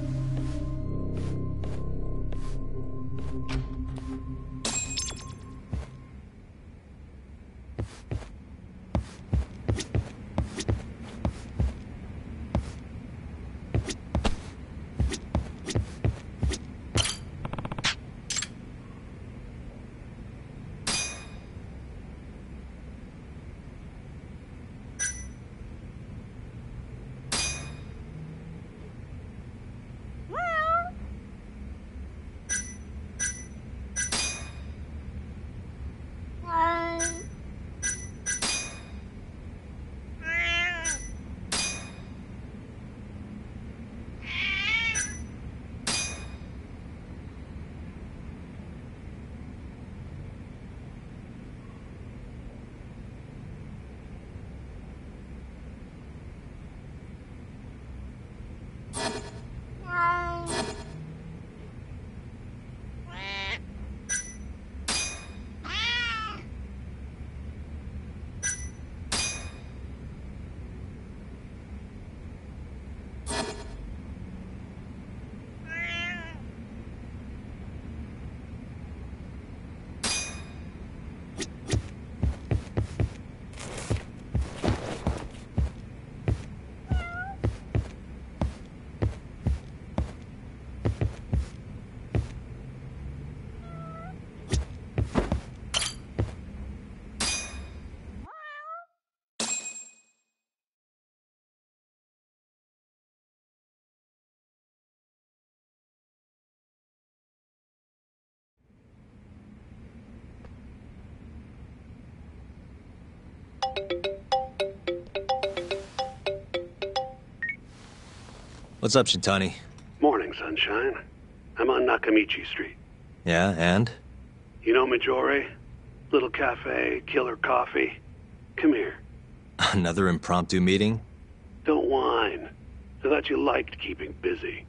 What's up, Shintani? Morning, sunshine. I'm on Nakamichi Street. Yeah, and? You know Majore? Little cafe, killer coffee. Come here. Another impromptu meeting? Don't whine. I thought you liked keeping busy.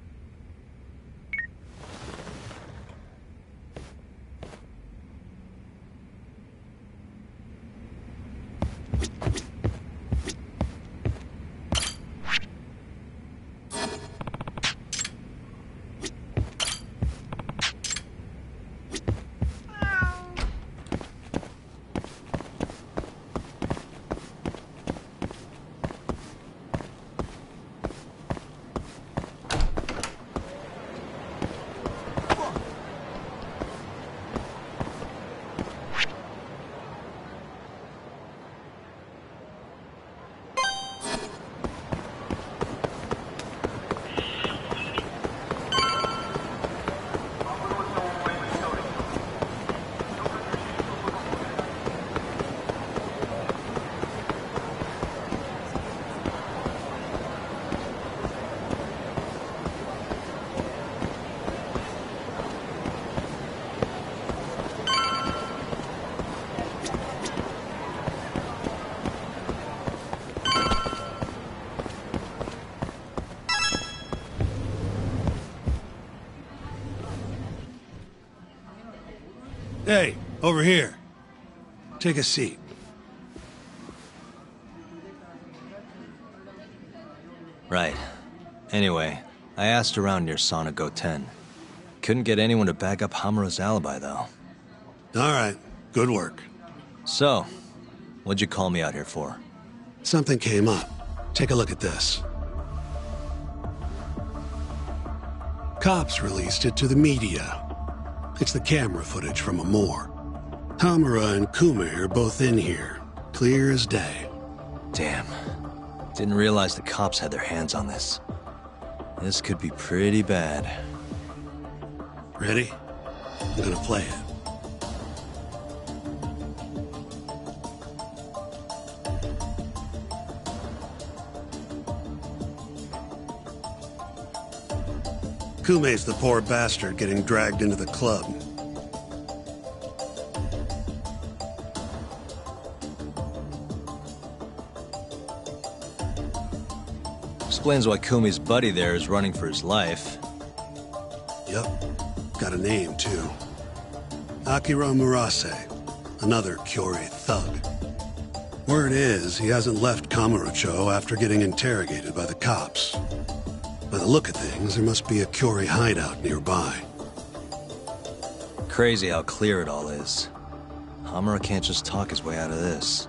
Hey, over here. Take a seat. Right. Anyway, I asked around near Sonic 10. Couldn't get anyone to back up Hamura's alibi, though. All right, good work. So, what'd you call me out here for? Something came up. Take a look at this. Cops released it to the media. It's the camera footage from Amor. Hamura and Kume are both in here, clear as day. Damn. Didn't realize the cops had their hands on this. This could be pretty bad. Ready? I'm gonna play it. Kume's the poor bastard getting dragged into the club. Explains why Kume's buddy there is running for his life. Yep. Got a name, too. Akira Murase, another Kyorei thug. Word is, he hasn't left Kamurocho after getting interrogated by the cops. By the look of things, there must be a Kyorei hideout nearby. Crazy how clear it all is. Hamura can't just talk his way out of this.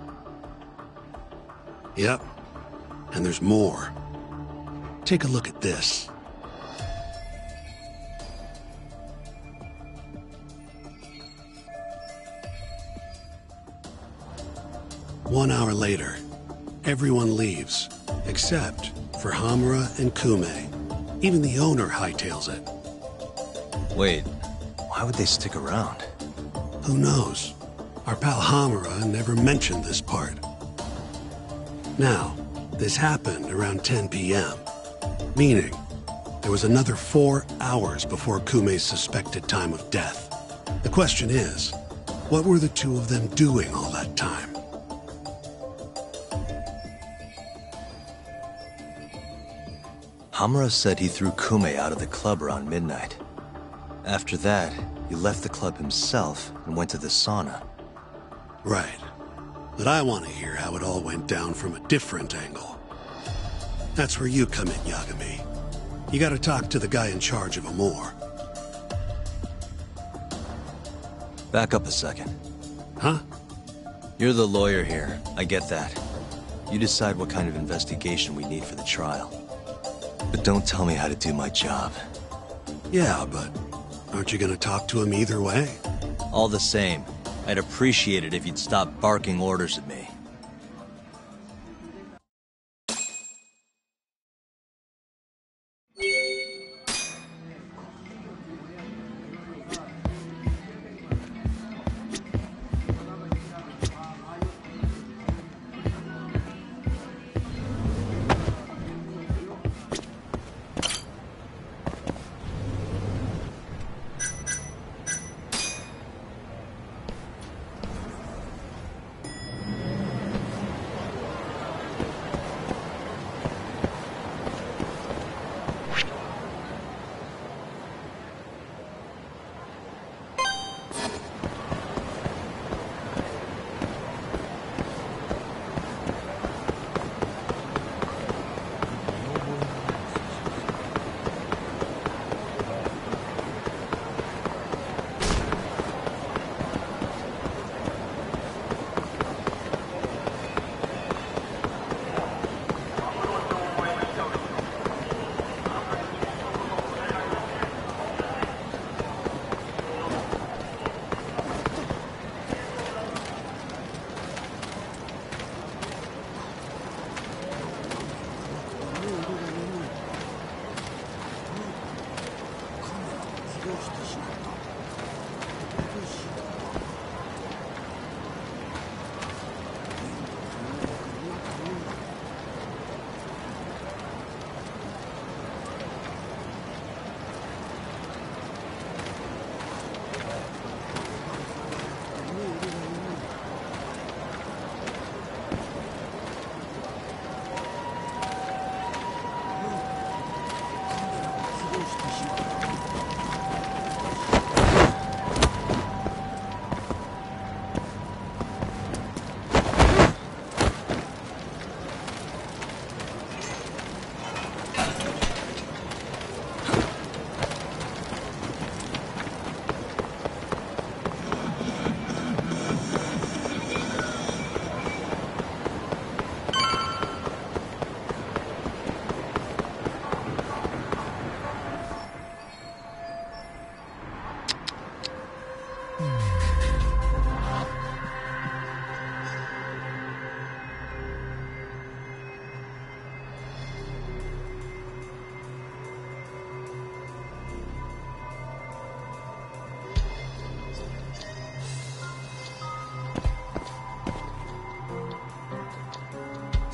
Yep. And there's more. Take a look at this. One hour later, everyone leaves, except for Hamura and Kume. Even the owner hightails it. Wait, why would they stick around? Who knows? Our pal Hamura never mentioned this part. Now, this happened around 10 p.m., meaning there was another 4 hours before Kume's suspected time of death. The question is, what were the two of them doing all that time? Hamura said he threw Kume out of the club around midnight. After that, he left the club himself and went to the sauna. Right. But I want to hear how it all went down from a different angle. That's where you come in, Yagami. You gotta talk to the guy in charge of Amor. Back up a second. Huh? You're the lawyer here, I get that. You decide what kind of investigation we need for the trial. But don't tell me how to do my job. Yeah, but aren't you gonna talk to him either way? All the same, I'd appreciate it if you'd stop barking orders at me.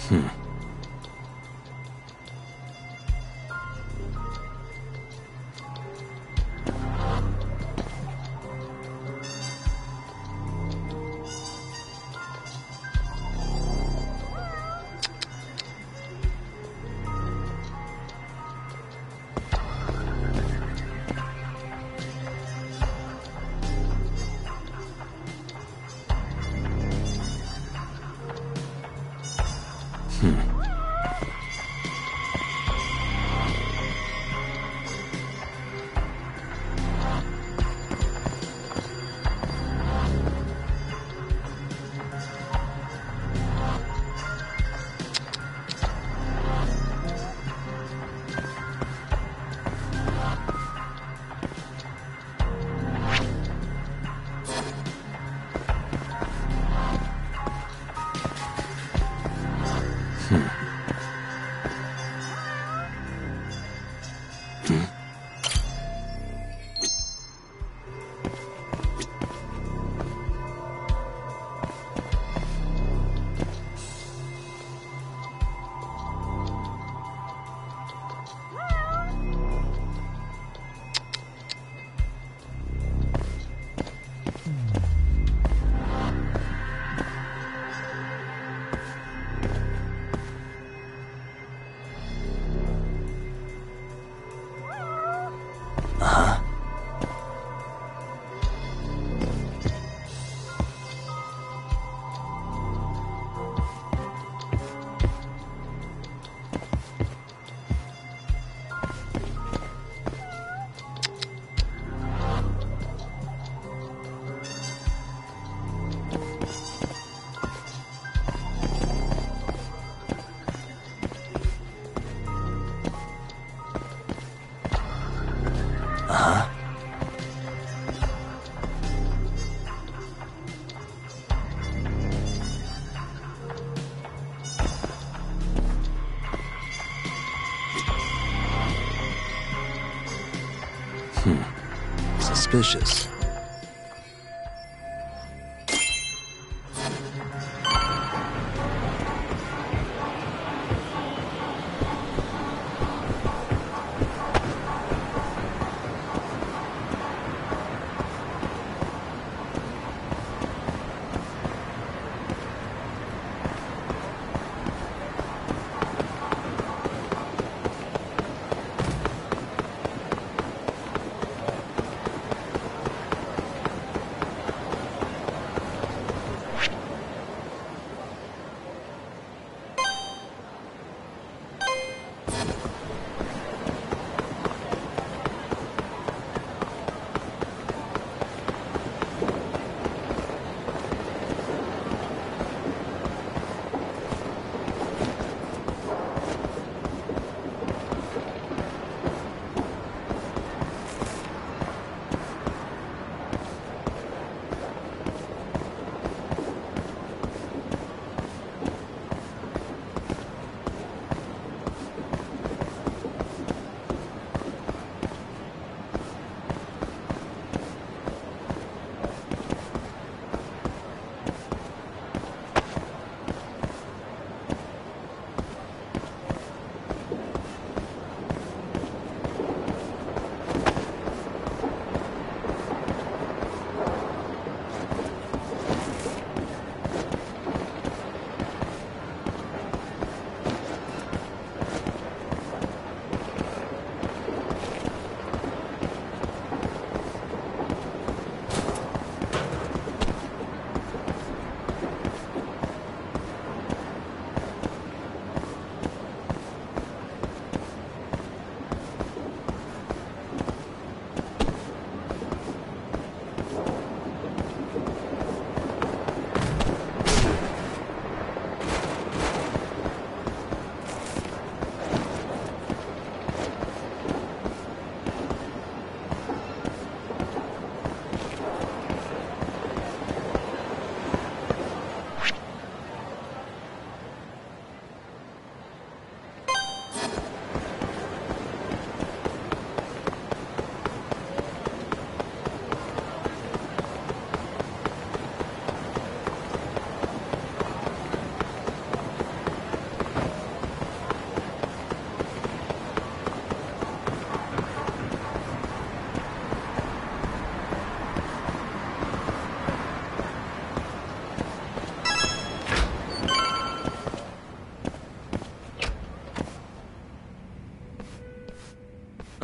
Suspicious.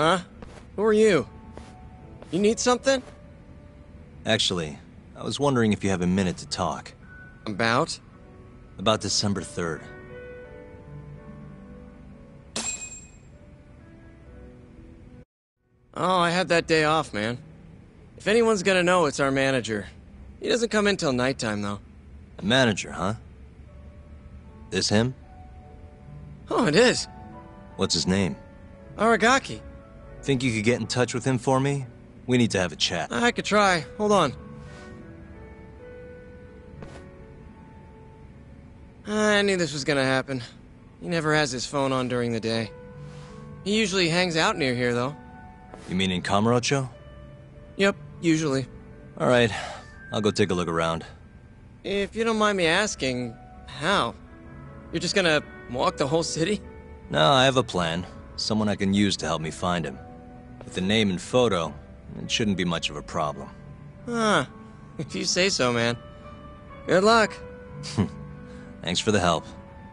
Huh? Who are you? You need something? Actually, I was wondering if you have a minute to talk. About? About December 3rd. Oh, I had that day off, man. If anyone's gonna know, it's our manager. He doesn't come in till nighttime, though. A manager, huh? This him? Oh, it is. What's his name? Aragaki. Think you could get in touch with him for me? We need to have a chat. I could try. Hold on. I knew this was gonna happen. He never has his phone on during the day. He usually hangs out near here, though. You mean in Kamurocho? Yep, usually. Alright, I'll go take a look around. If you don't mind me asking, how? You're just gonna walk the whole city? No, I have a plan. Someone I can use to help me find him. With the name and photo, it shouldn't be much of a problem. Huh. If you say so, man. Good luck. Thanks for the help.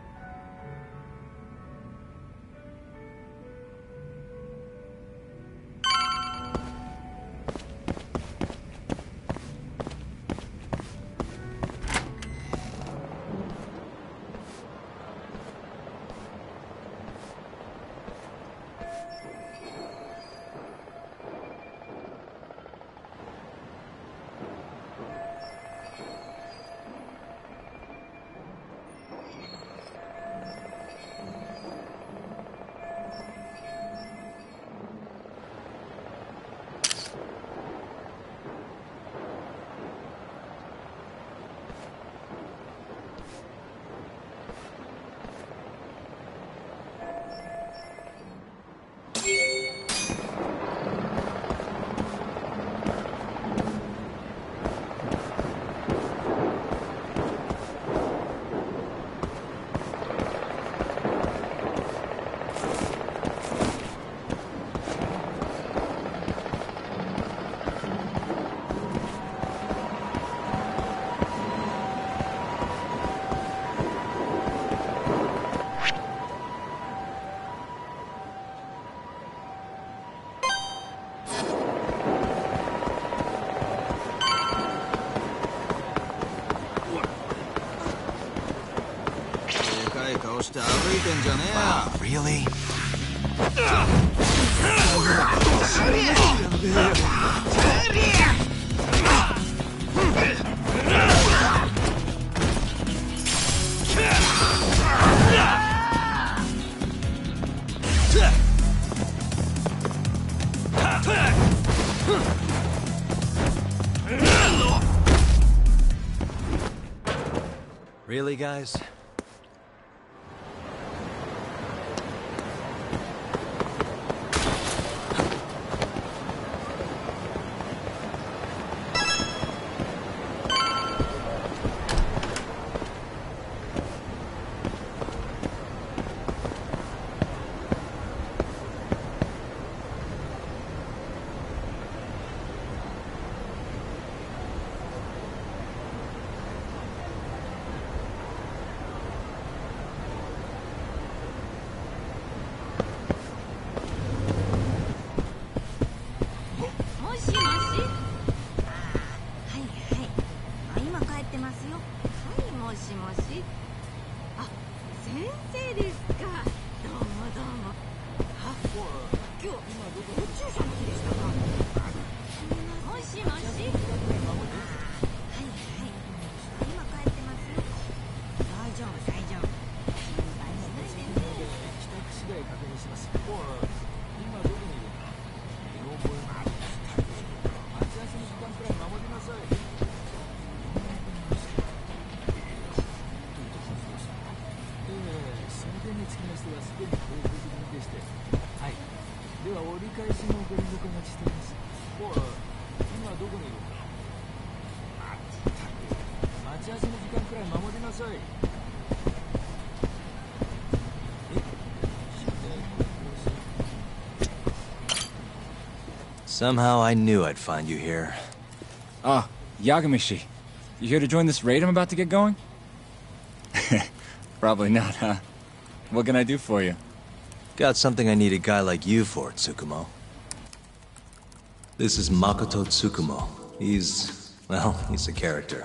Wow, really? Really, guys? Somehow I knew I'd find you here. Ah, Yagamishi. You here to join this raid I'm about to get going? Probably not, huh? What can I do for you? Got something I need a guy like you for, Tsukumo. This is Makoto Tsukumo. He's a character.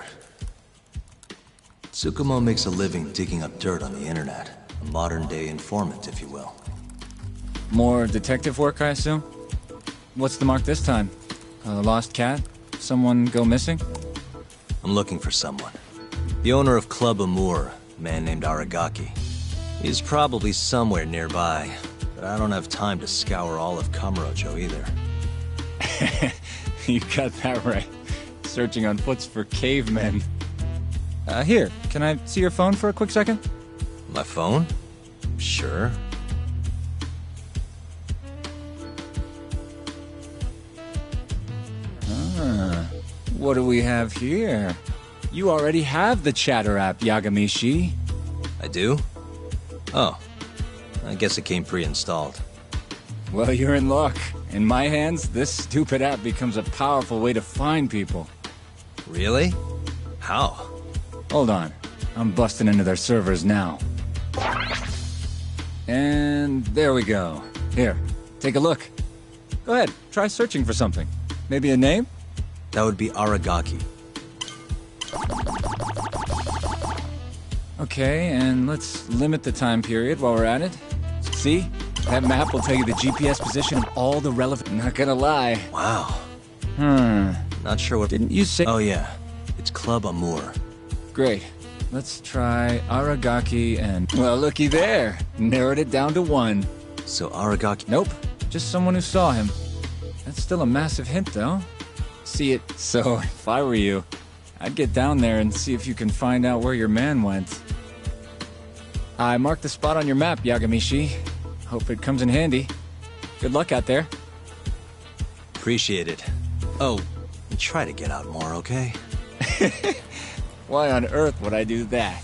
Tsukumo makes a living digging up dirt on the internet. A modern-day informant, if you will. More detective work, I assume? What's the mark this time? A lost cat? Someone go missing? I'm looking for someone. The owner of Club Amour, a man named Aragaki. He's probably somewhere nearby, but I don't have time to scour all of Kamurocho either. You got that right. Searching on foots for cavemen. Here, can I see your phone for a quick second? My phone? Sure. What do we have here? You already have the chatter app, Yagamishi. I do? Oh. I guess it came pre-installed. Well, you're in luck. In my hands, this stupid app becomes a powerful way to find people. Really? How? Hold on. I'm busting into their servers now. And there we go. Here, take a look. Go ahead, try searching for something. Maybe a name? That would be Aragaki. Okay, and let's limit the time period while we're at it. See? That map will tell you the GPS position of all the relevant... Not gonna lie. Wow. Not sure what... Didn't you say... Oh yeah, it's Club Amour. Great. Let's try Aragaki and... Well, looky there. Narrowed it down to one. So Aragaki... Nope. Just someone who saw him. That's still a massive hint, though. See it... So, if I were you, I'd get down there and see if you can find out where your man went. I marked the spot on your map, Yagamishi. Hope it comes in handy. Good luck out there. Appreciate it. Oh, and try to get out more, okay? Why on earth would I do that?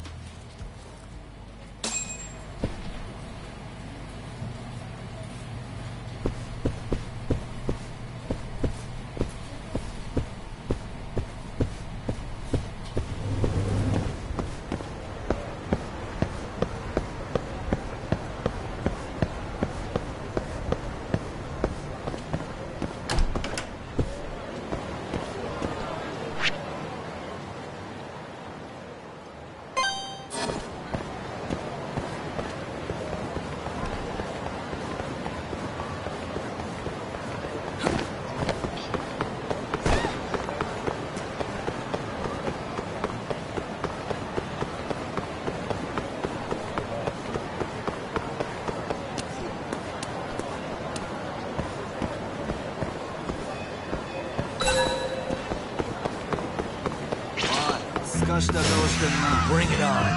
Bring it on.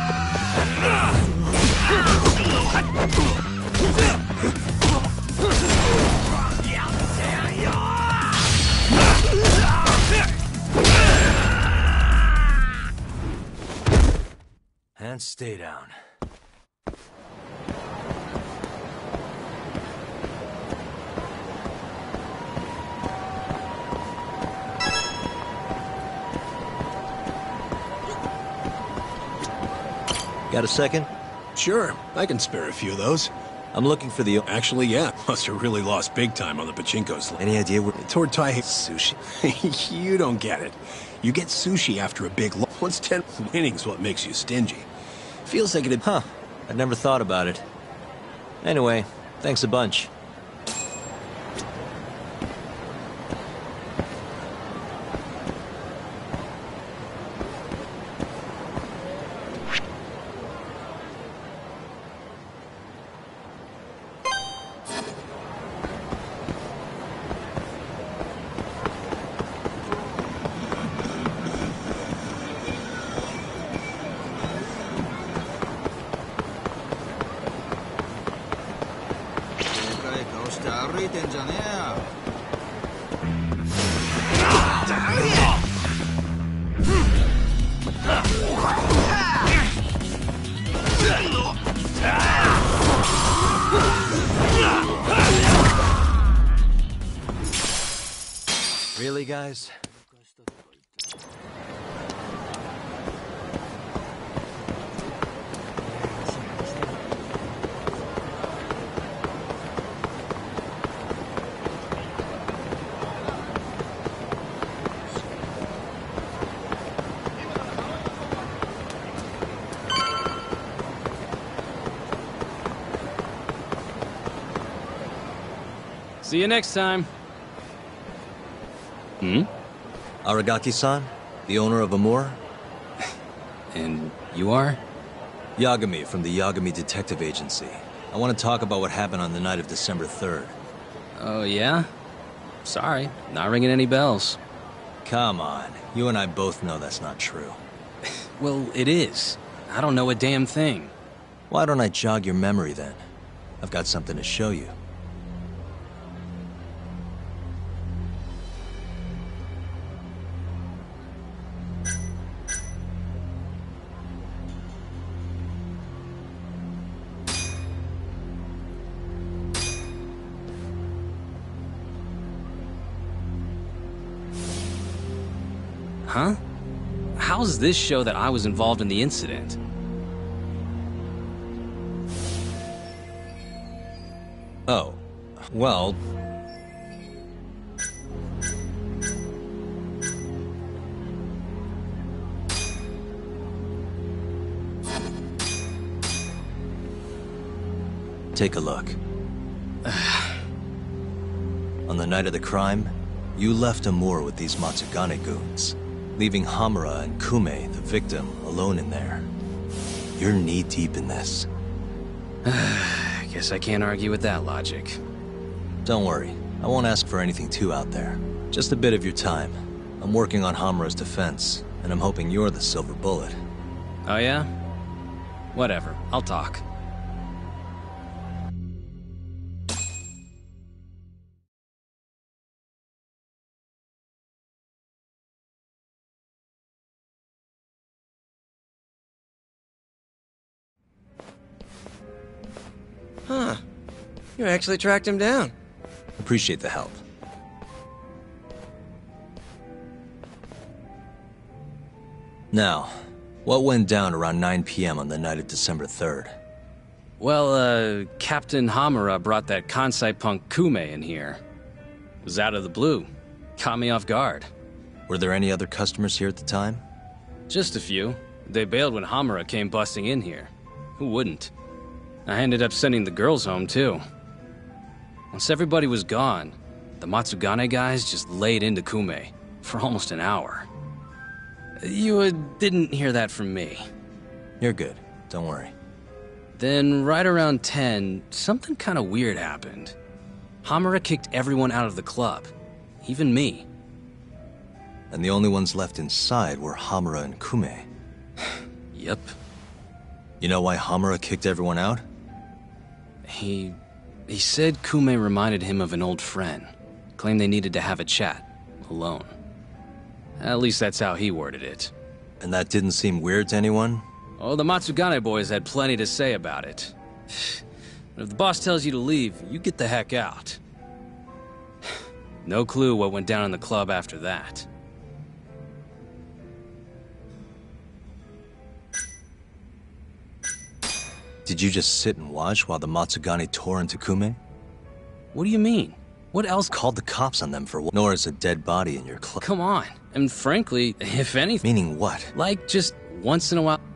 And stay down. Got a second? Sure, I can spare a few of those. I'm looking for the... Actually, yeah. Must have really lost big time on the pachinko slot. Any idea where... Toward Taihei... Sushi. You don't get it. You get sushi after a big loss. Once 10 winning's what makes you stingy. Feels like it... Huh. I'd never thought about it. Anyway, thanks a bunch. Really, guys? See you next time. Aragaki-san, the owner of Amur? And you are? Yagami from the Yagami Detective Agency. I want to talk about what happened on the night of December 3rd. Oh, yeah? Sorry, not ringing any bells. Come on, you and I both know that's not true. Well, it is. I don't know a damn thing. Why don't I jog your memory then? I've got something to show you. Huh? How's this show that I was involved in the incident? Oh, well... Take a look. On the night of the crime, you left Amur with these Matsugane goons, leaving Hamura and Kume, the victim, alone in there. You're knee-deep in this. Guess I can't argue with that logic. Don't worry, I won't ask for anything too out there. Just a bit of your time. I'm working on Hamura's defense, and I'm hoping you're the silver bullet. Oh yeah? Whatever, I'll talk. Huh. You actually tracked him down. Appreciate the help. Now, what went down around 9 p.m. on the night of December 3rd? Well, Captain Hamura brought that Kansai punk Kume in here. It was out of the blue. Caught me off guard. Were there any other customers here at the time? Just a few. They bailed when Hamura came busting in here. Who wouldn't? I ended up sending the girls home, too. Once everybody was gone, the Matsugane guys just laid into Kume for almost an hour. You didn't hear that from me. You're good. Don't worry. Then, right around 10, something kind of weird happened. Hamura kicked everyone out of the club. Even me. And the only ones left inside were Hamura and Kume. Yep. You know why Hamura kicked everyone out? He said Kume reminded him of an old friend. Claimed they needed to have a chat. Alone. At least that's how he worded it. And that didn't seem weird to anyone? Oh, the Matsugane boys had plenty to say about it. But if the boss tells you to leave, you get the heck out. No clue what went down in the club after that. Did you just sit and watch while the Matsugane tore into Kume? What do you mean? What else? Called the cops on them for what? Nor is a dead body in your club. Come on. And frankly, if anything... Meaning what? Like, just once in a while...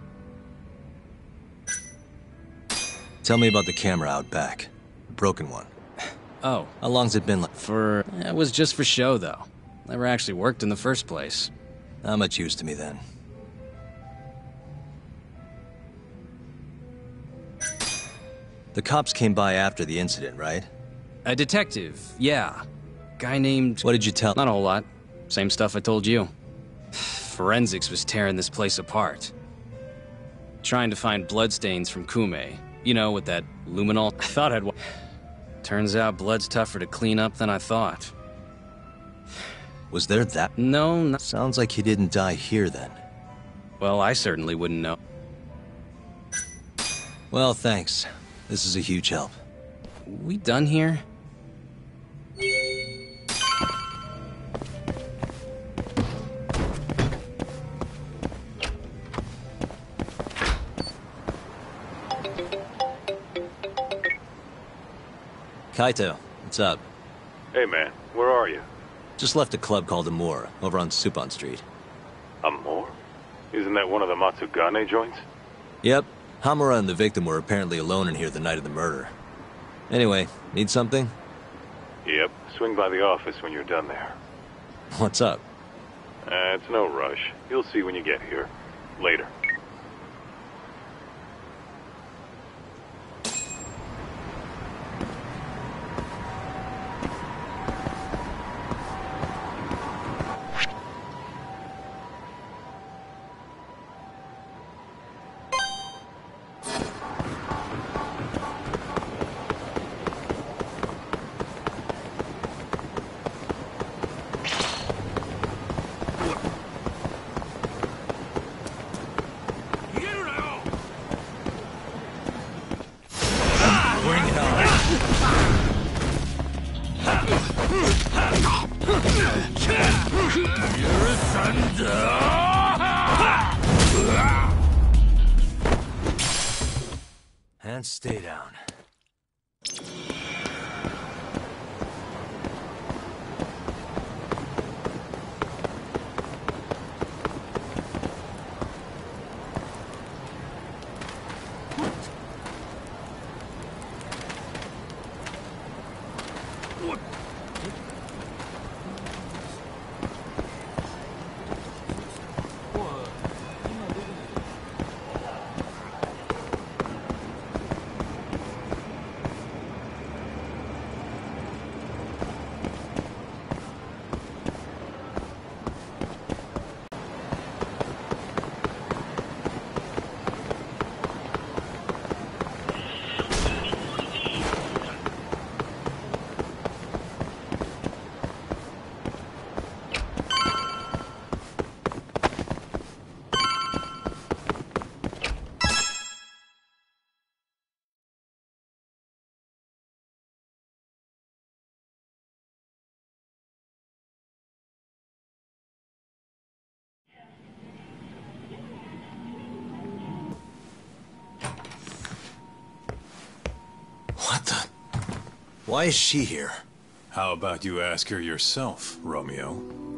Tell me about the camera out back. The broken one. Oh. How long's it been like? It was just for show, though. Never actually worked in the first place. Not much use to me, then. The cops came by after the incident, right? A detective, yeah. Guy named... What did you tell? Not a whole lot. Same stuff I told you. Forensics was tearing this place apart. Trying to find bloodstains from Kume. You know, with that luminol. I thought I'd... Turns out blood's tougher to clean up than I thought. Was there that? No, Sounds like he didn't die here, then. Well, I certainly wouldn't know. Well, thanks. This is a huge help. We done here? Kaito, what's up? Hey man, where are you? Just left a club called Amur, over on Supon Street. Amur? Isn't that one of the Matsugane joints? Yep. Hamura and the victim were apparently alone in here the night of the murder. Anyway, need something? Yep, swing by the office when you're done there. What's up? It's no rush. You'll see when you get here. Later. And stay down. What the? Why is she here? How about you ask her yourself, Romeo?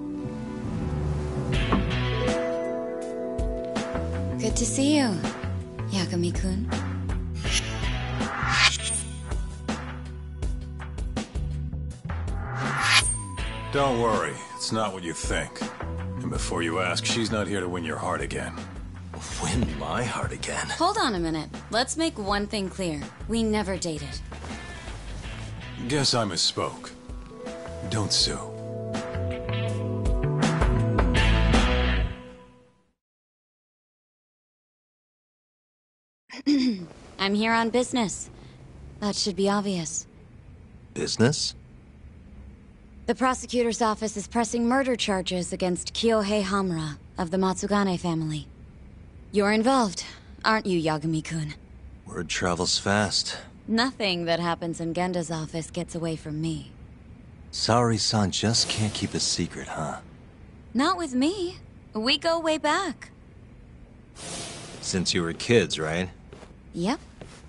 Good to see you, Yagami-kun. Don't worry, it's not what you think. And before you ask, she's not here to win your heart again. Win my heart again? Hold on a minute. Let's make one thing clear. We never dated. Guess I misspoke. Don't sue. I'm here on business. That should be obvious. Business? The prosecutor's office is pressing murder charges against Kyohei Hamura of the Matsugane family. You're involved, aren't you, Yagami-kun? Word travels fast. Nothing that happens in Genda's office gets away from me. Saori-san just can't keep a secret, huh? Not with me. We go way back. Since you were kids, right? Yep.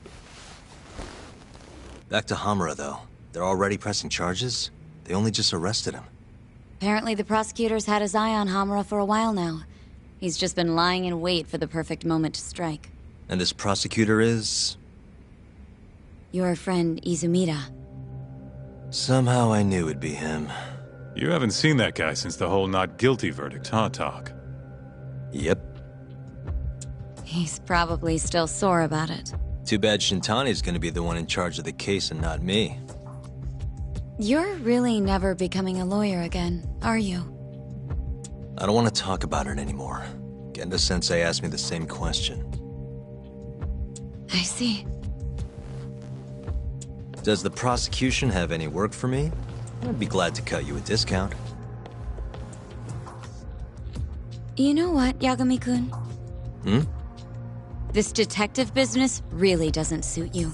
Back to Hamura, though. They're already pressing charges? They only just arrested him. Apparently the prosecutor's had his eye on Hamura for a while now. He's just been lying in wait for the perfect moment to strike. And this prosecutor is? Your friend Izumida. Somehow I knew it'd be him. You haven't seen that guy since the whole not guilty verdict, huh, Talk? Yep. He's probably still sore about it. Too bad Shintani's gonna be the one in charge of the case and not me. You're really never becoming a lawyer again, are you? I don't want to talk about it anymore. Genda-sensei asked me the same question. I see. Does the prosecution have any work for me? I'd be glad to cut you a discount. You know what, Yagami-kun? Hmm? This detective business really doesn't suit you.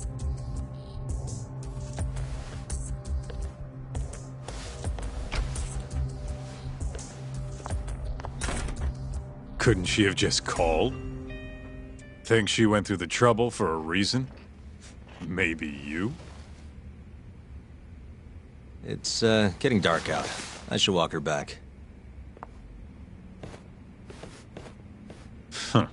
Couldn't she have just called? Think she went through the trouble for a reason? Maybe you? It's, getting dark out. I should walk her back. Huh.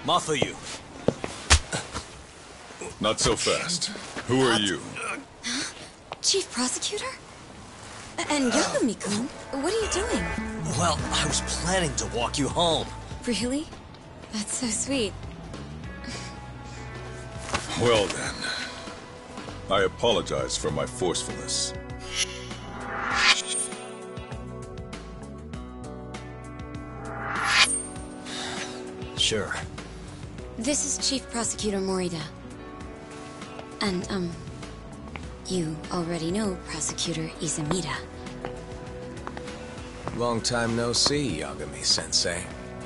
Mafuyu. Not so fast. Who are you? Chief Prosecutor? And Yagami-kun, what are you doing? Well, I was planning to walk you home. Really? That's so sweet. Well then. I apologize for my forcefulness. Sure. This is Chief Prosecutor Morida. And, you already know Prosecutor Izumida. Long time no see, Yagami-sensei.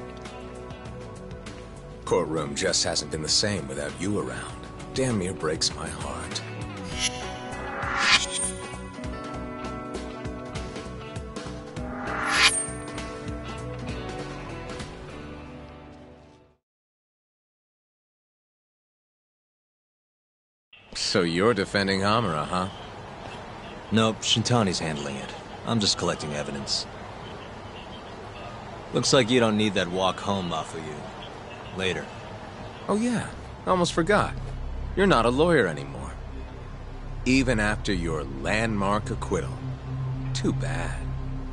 Courtroom just hasn't been the same without you around. Damn near breaks my heart. So you're defending Hamura, huh? Nope, Shintani's handling it. I'm just collecting evidence. Looks like you don't need that walk home, Mafuyu. Later. Oh yeah, almost forgot. You're not a lawyer anymore. Even after your landmark acquittal. Too bad.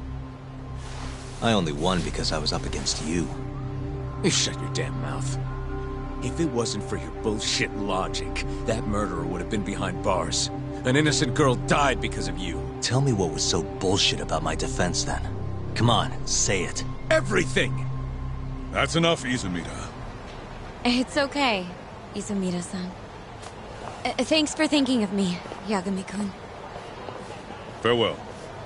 I only won because I was up against you. You shut your damn mouth. If it wasn't for your bullshit logic, that murderer would have been behind bars. An innocent girl died because of you. Tell me what was so bullshit about my defense then. Come on, say it. Everything! That's enough, Izumida. It's okay, Izumida-san. Thanks for thinking of me, Yagami-kun. Farewell.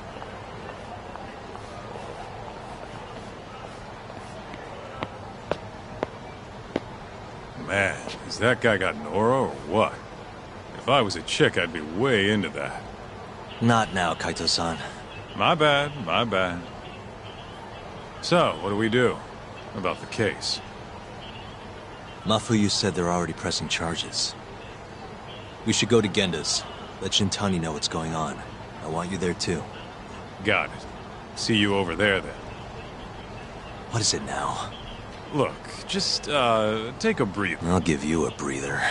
Man, has that guy got Nora or what? If I was a chick, I'd be way into that. Not now, Kaito-san. My bad, my bad. So, what do we do about the case? Mafuyu said they're already pressing charges. We should go to Genda's. Let Shintani know what's going on. I want you there too. Got it. See you over there then. What is it now? Look, just, take a breather. I'll give you a breather.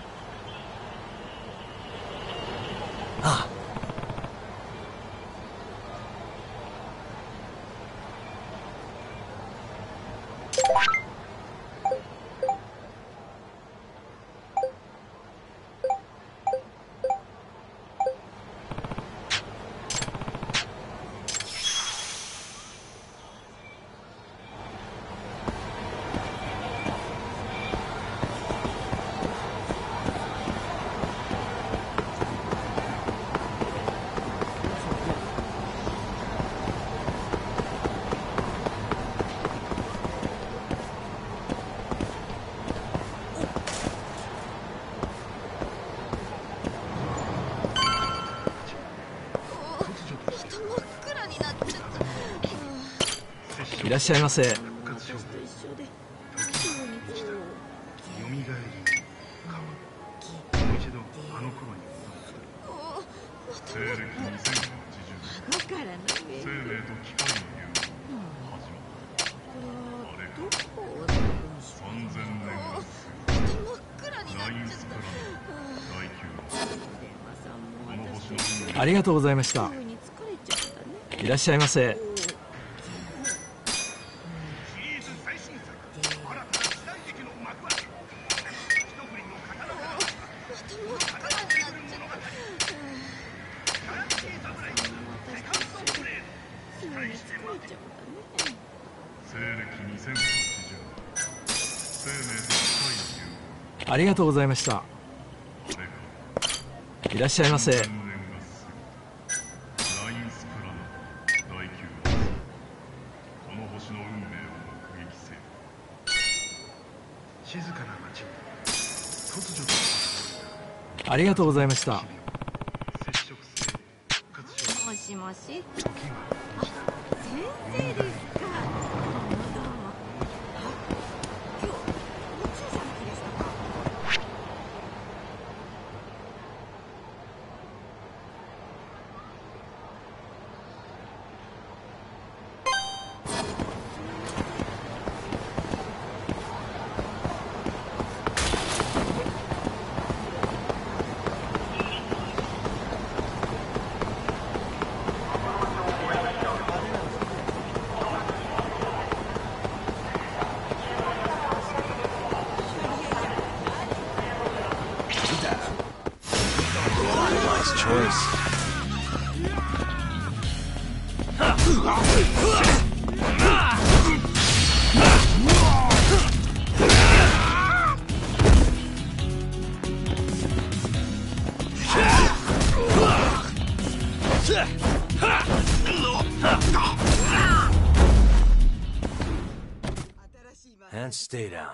Ah. いらっしゃいませ。ありがとうございました。いらっしゃいませ。ありがとうございました。いらっしゃいませ。ありがとうございました。もしもし。あ、先生ですか。どうも。今日お父さん来でしたか。 choice. And stay down.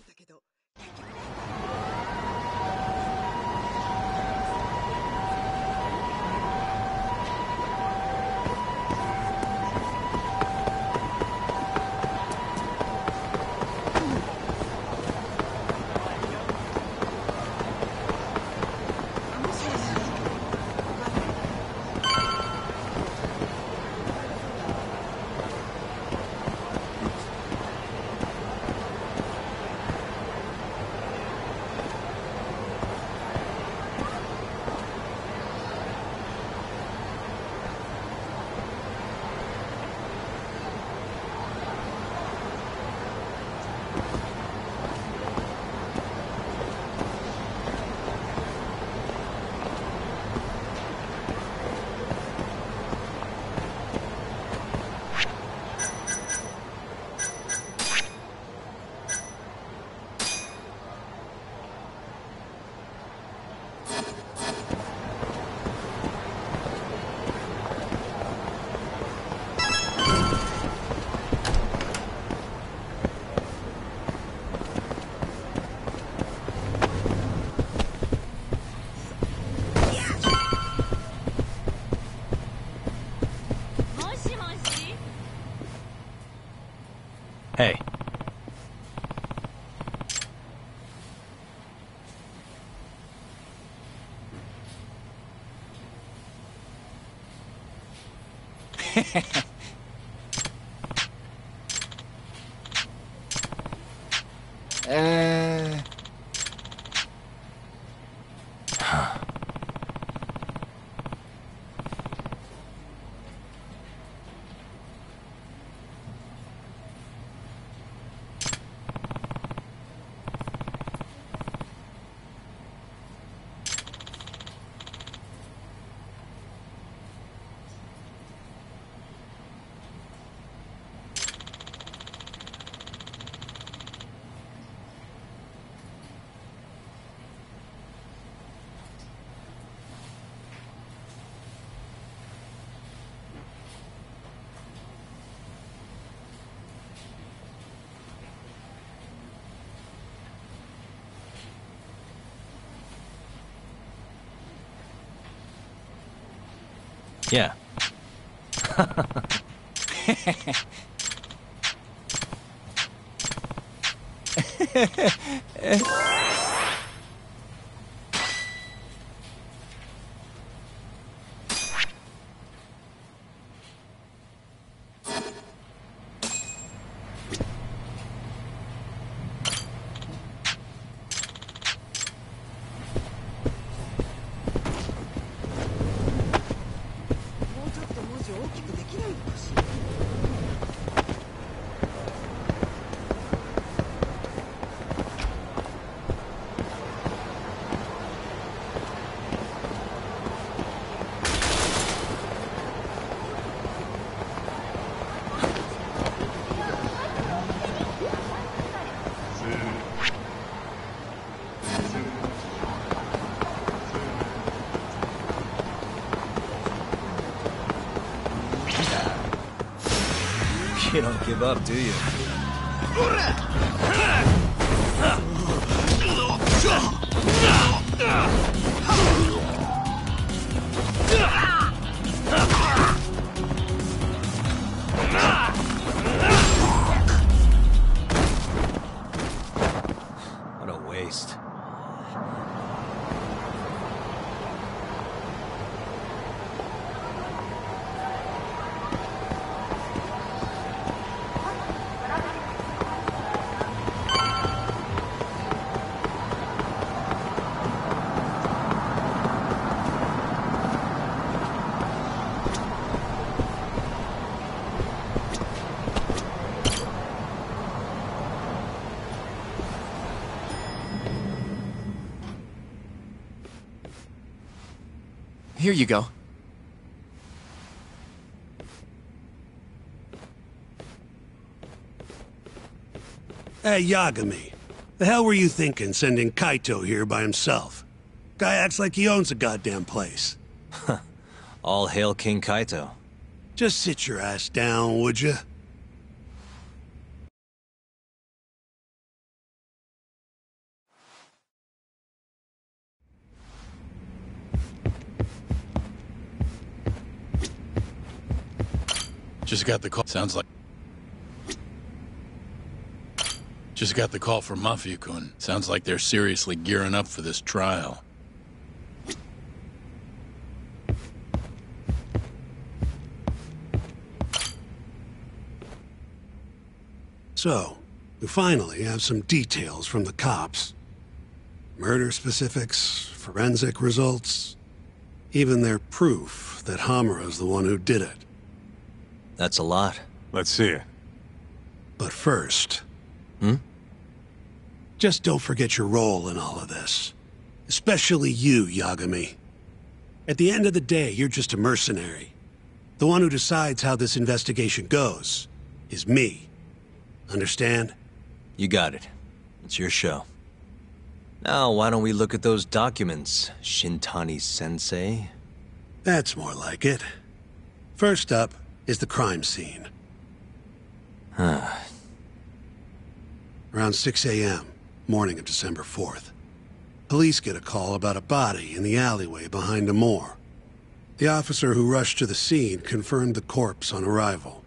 Hey. Yeah. You don't give up, do you? What a waste. Here you go. Hey, Yagami. The hell were you thinking sending Kaito here by himself? Guy acts like he owns the goddamn place. All hail King Kaito. Just sit your ass down, would you? Just got the call. Sounds like... Just got the call from Mafia-kun. Sounds like they're seriously gearing up for this trial. So, we finally have some details from the cops. Murder specifics, forensic results, even their proof that Hamura's the one who did it. That's a lot. Let's see it. But first... Just don't forget your role in all of this. Especially you, Yagami. At the end of the day, you're just a mercenary. The one who decides how this investigation goes is me. Understand? You got it. It's your show. Now, why don't we look at those documents, Shintani-sensei? That's more like it. First up is the crime scene. Around 6 a.m., morning of December 4th. Police get a call about a body in the alleyway behind a moor. The officer who rushed to the scene confirmed the corpse on arrival.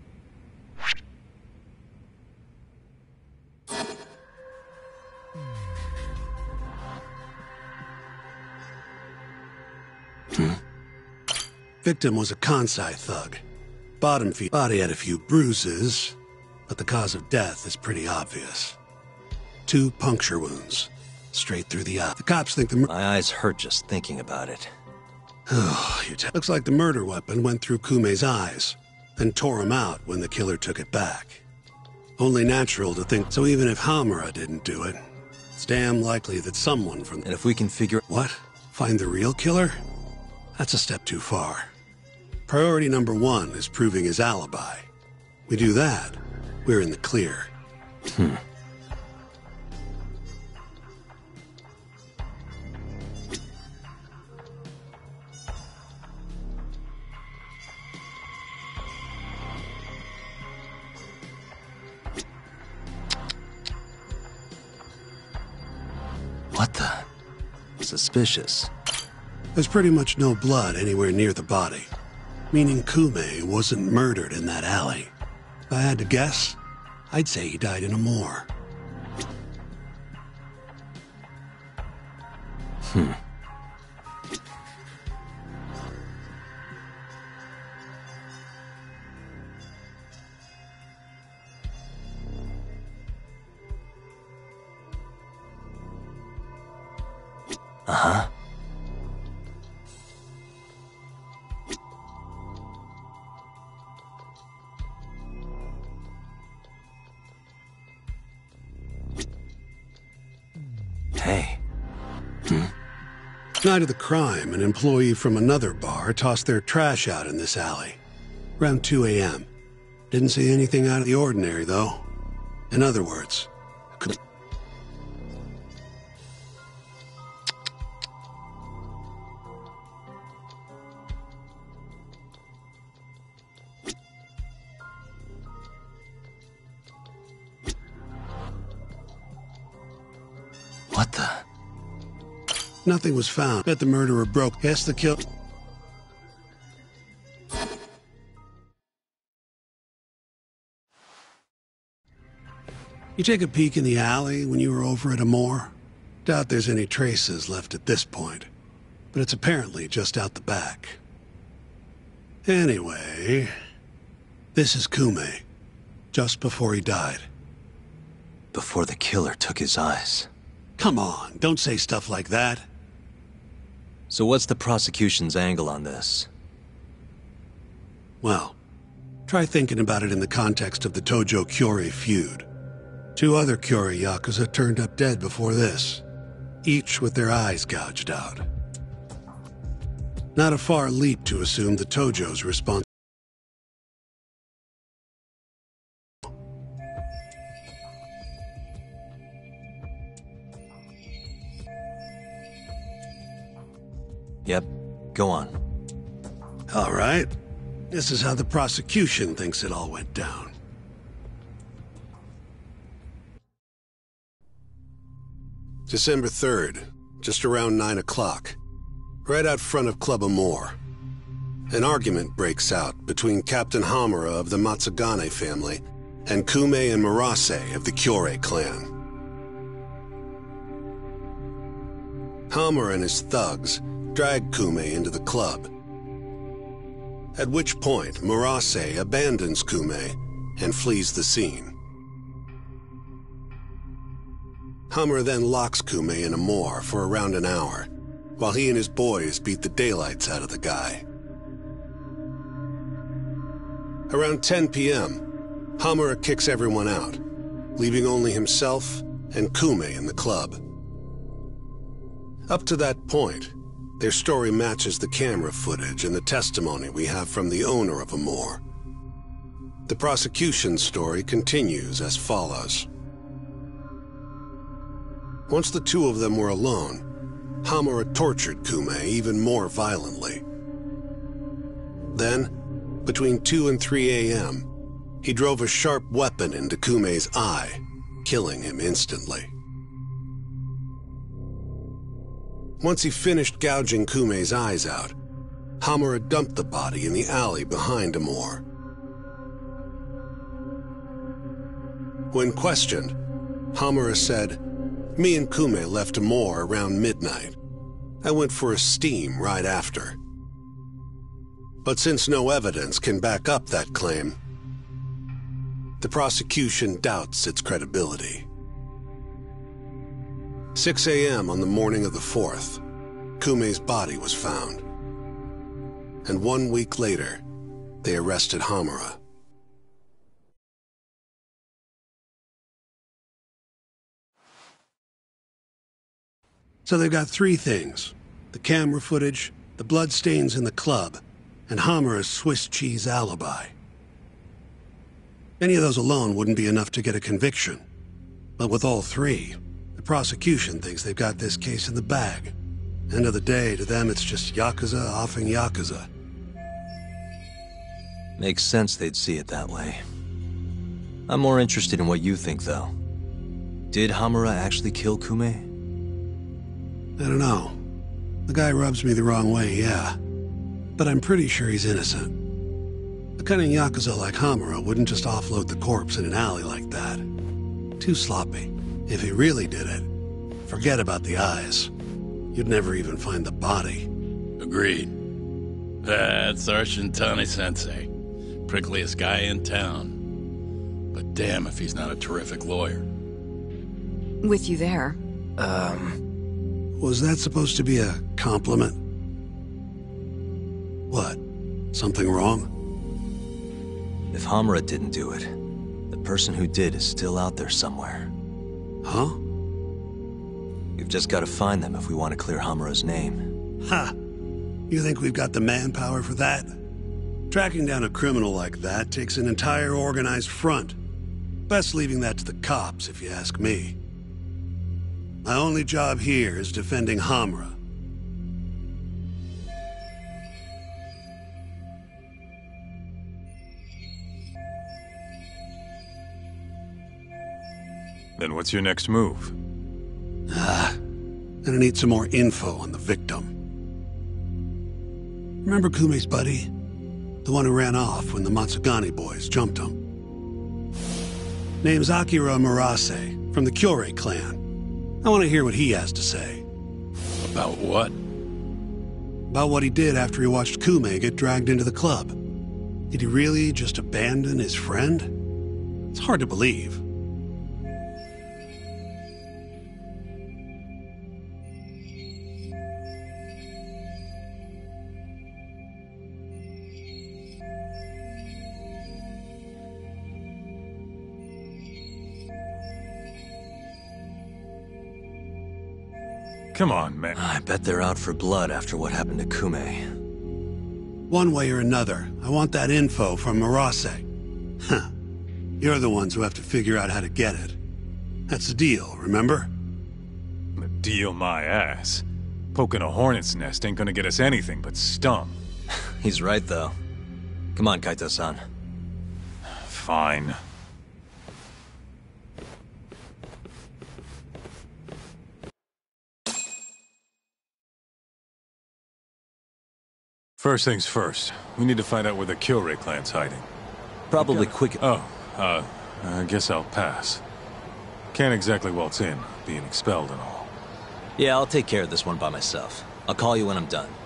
Victim was a Kansai thug. Body had a few bruises, but the cause of death is pretty obvious. 2 puncture wounds, straight through the eye. The cops think My eyes hurt just thinking about it. Looks like the murder weapon went through Kume's eyes, then tore him out when the killer took it back. Only natural to think, so even if Hamura didn't do it, it's damn likely that someone from... And if we can figure... What? Find the real killer? That's a step too far. Priority number 1 is proving his alibi. We do that, we're in the clear. What the? Suspicious. There's pretty much no blood anywhere near the body, meaning Kume wasn't murdered in that alley. If I had to guess, I'd say he died in a moor. Hey. Night of the crime, an employee from another bar tossed their trash out in this alley. Around 2 a.m. Didn't see anything out of the ordinary, though. In other words, What the? nothing was found. Bet the murderer broke. Guess the kill... You take a peek in the alley when you were over at Amore? Doubt there's any traces left at this point, but it's apparently just out the back. Anyway, this is Kume, just before he died. Before the killer took his eyes. Come on, don't say stuff like that. So what's the prosecution's angle on this? Well, try thinking about it in the context of the Tojo-Kyorei feud. 2 other Kyorei Yakuza turned up dead before this, each with their eyes gouged out. Not a far leap to assume the Tojo's responsibility. Yep, go on. All right. This is how the prosecution thinks it all went down. December 3rd, just around 9 o'clock, right out front of Club Amor. An argument breaks out between Captain Hamura of the Matsugane family and Kume and Murase of the Kyorei clan. Hamura and his thugs drag Kume into the club, at which point Murase abandons Kume and flees the scene. Hamura then locks Kume in Amor for around an hour, while he and his boys beat the daylights out of the guy. Around 10 p.m., Hamura kicks everyone out, leaving only himself and Kume in the club. Up to that point, their story matches the camera footage and the testimony we have from the owner of Amor. The prosecution's story continues as follows. Once the two of them were alone, Hamura tortured Kume even more violently. Then, between 2 and 3 a.m., he drove a sharp weapon into Kume's eye, killing him instantly. Once he finished gouging Kume's eyes out, Hamura dumped the body in the alley behind Amor. When questioned, Hamura said, "Me and Kume left Amor around midnight. I went for a steam right after." But since no evidence can back up that claim, the prosecution doubts its credibility. 6 a.m. on the morning of the 4th, Kume's body was found. And 1 week later, they arrested Hamura. So they've got three things: the camera footage, the bloodstains in the club, and Hamura's Swiss cheese alibi. Any of those alone wouldn't be enough to get a conviction. But with all three, the prosecution thinks they've got this case in the bag. End of the day, to them it's just Yakuza offing Yakuza. Makes sense they'd see it that way. I'm more interested in what you think, though. Did Hamura actually kill Kume? I don't know. The guy rubs me the wrong way, yeah. But I'm pretty sure he's innocent. A cunning Yakuza like Hamura wouldn't just offload the corpse in an alley like that. Too sloppy. If he really did it, forget about the eyes. You'd never even find the body. Agreed. That's our Shintani-sensei. Prickliest guy in town. But damn if he's not a terrific lawyer. With you there. Was that supposed to be a compliment? What? Something wrong? If Hamura didn't do it, the person who did is still out there somewhere. Huh? We've just got to find them if we want to clear Hamura's name. Ha! You think we've got the manpower for that? Tracking down a criminal like that takes an entire organized front. Best leaving that to the cops, if you ask me. My only job here is defending Hamura. Then what's your next move? Gonna need some more info on the victim. Remember Kume's buddy? The one who ran off when the Matsugane boys jumped him. Name's Akira Murase, from the Kyorei clan. I want to hear what he has to say. About what? About what he did after he watched Kume get dragged into the club. Did he really just abandon his friend? It's hard to believe. Come on, man. I bet they're out for blood after what happened to Kume. One way or another, I want that info from Marase. Huh. You're the ones who have to figure out how to get it. That's the deal, remember? The deal my ass. Poking a hornet's nest ain't gonna get us anything but scum. He's right, though. Come on, Kaito-san. Fine. First things first, we need to find out where the Kyorei clan's hiding. Probably quick. Oh, I guess I'll pass. Can't exactly waltz in, being expelled and all. Yeah, I'll take care of this one by myself. I'll call you when I'm done.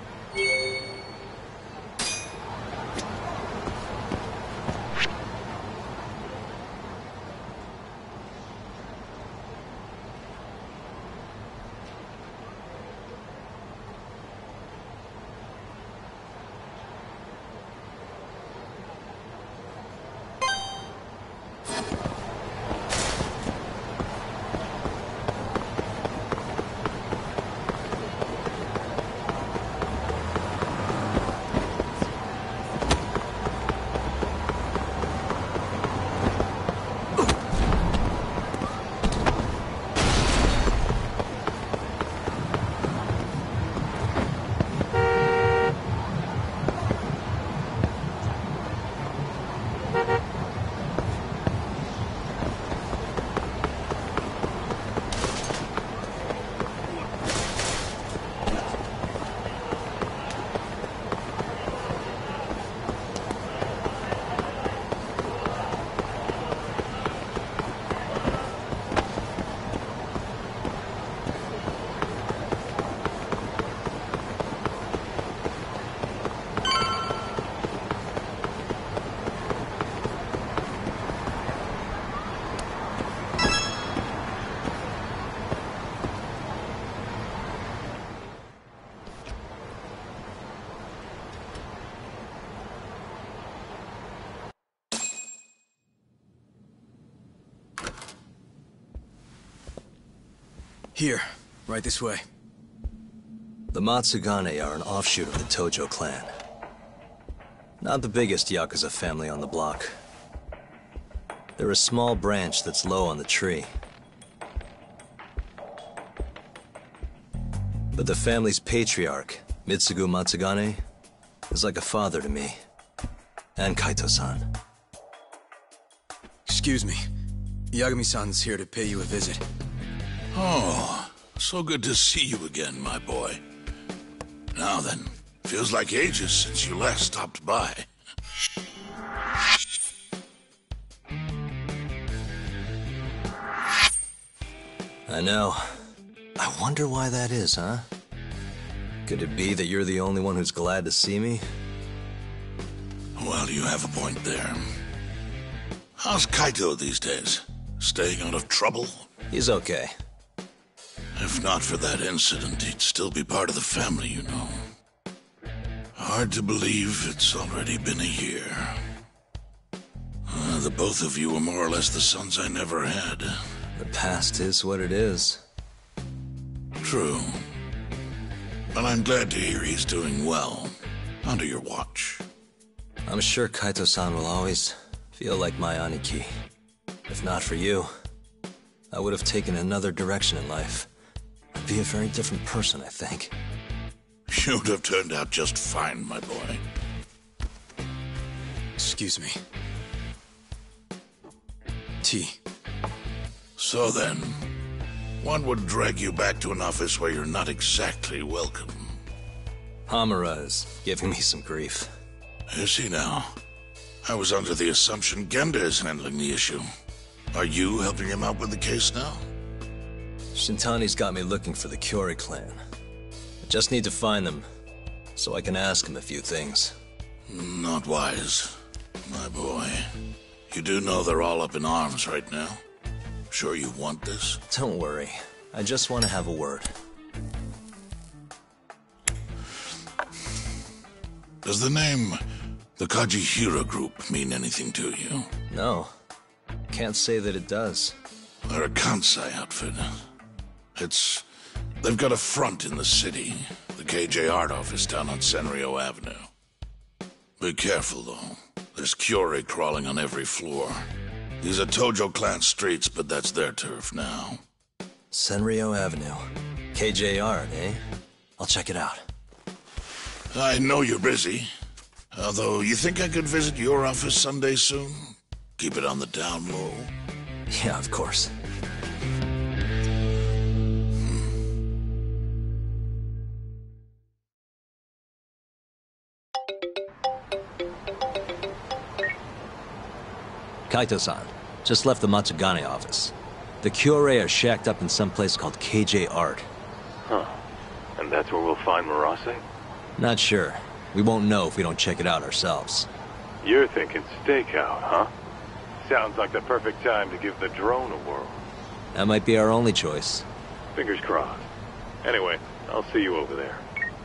Here, right this way. The Matsugane are an offshoot of the Tojo clan. Not the biggest Yakuza family on the block. They're a small branch that's low on the tree. But the family's patriarch, Mitsugu Matsugane, is like a father to me. And Kaito-san. Excuse me. Yagami-san's here to pay you a visit. Oh, so good to see you again, my boy. Now then, feels like ages since you last stopped by. I know. I wonder why that is, huh? Could it be that you're the only one who's glad to see me? Well, you have a point there. How's Kaito these days? Staying out of trouble? He's okay. If not for that incident, he'd still be part of the family, you know. Hard to believe it's already been a year. The both of you were more or less the sons I never had. The past is what it is. True. But I'm glad to hear he's doing well. Under your watch. I'm sure Kaito-san will always feel like my Aniki. If not for you, I would have taken another direction in life. I'd be a very different person, I think. You'd have turned out just fine, my boy. Excuse me. Tea. So then, one would drag you back to an office where you're not exactly welcome. Hamura is giving me some grief. Is he now? I was under the assumption Genda is handling the issue. Are you helping him out with the case now? Shintani's got me looking for the Kyorei clan. I just need to find them, so I can ask him a few things. Not wise, my boy. You do know they're all up in arms right now? Sure you want this? Don't worry. I just want to have a word. Does the name the Kajihira Group mean anything to you? No. Can't say that it does. They're a Kansai outfit. They've got a front in the city, the KJ Art office down on Senryo Avenue. Be careful, though. There's Kyorei crawling on every floor. These are Tojo clan streets, but that's their turf now. Senryo Avenue. KJ Art, eh? I'll check it out. I know you're busy. Although, you think I could visit your office Sunday soon? Keep it on the down low. Yeah, of course. Kaito-san, just left the Matsugane office. The Kyorei are shacked up in some place called KJ Art. Huh. And that's where we'll find Murase? Not sure. We won't know if we don't check it out ourselves. You're thinking stakeout, huh? Sounds like the perfect time to give the drone a whirl. That might be our only choice. Fingers crossed. Anyway, I'll see you over there.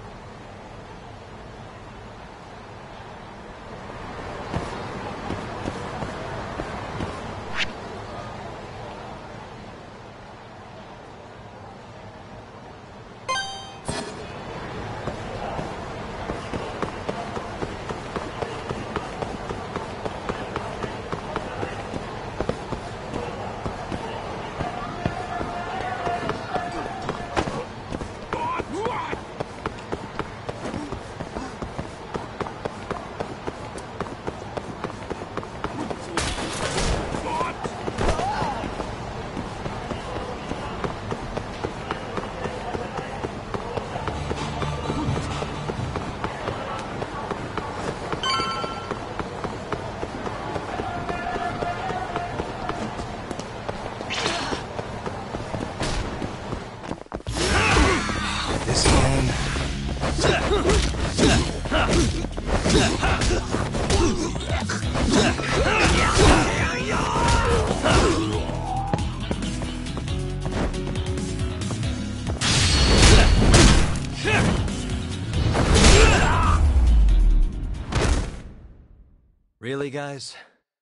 Really, guys?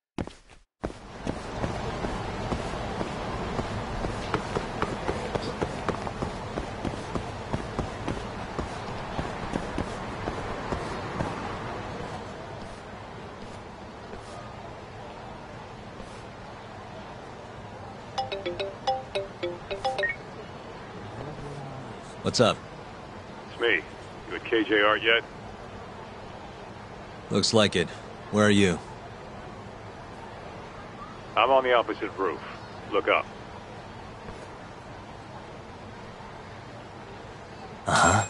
What's up? It's me. You at KJ Art yet? Looks like it. Where are you? I'm on the opposite roof. Look up. Uh-huh.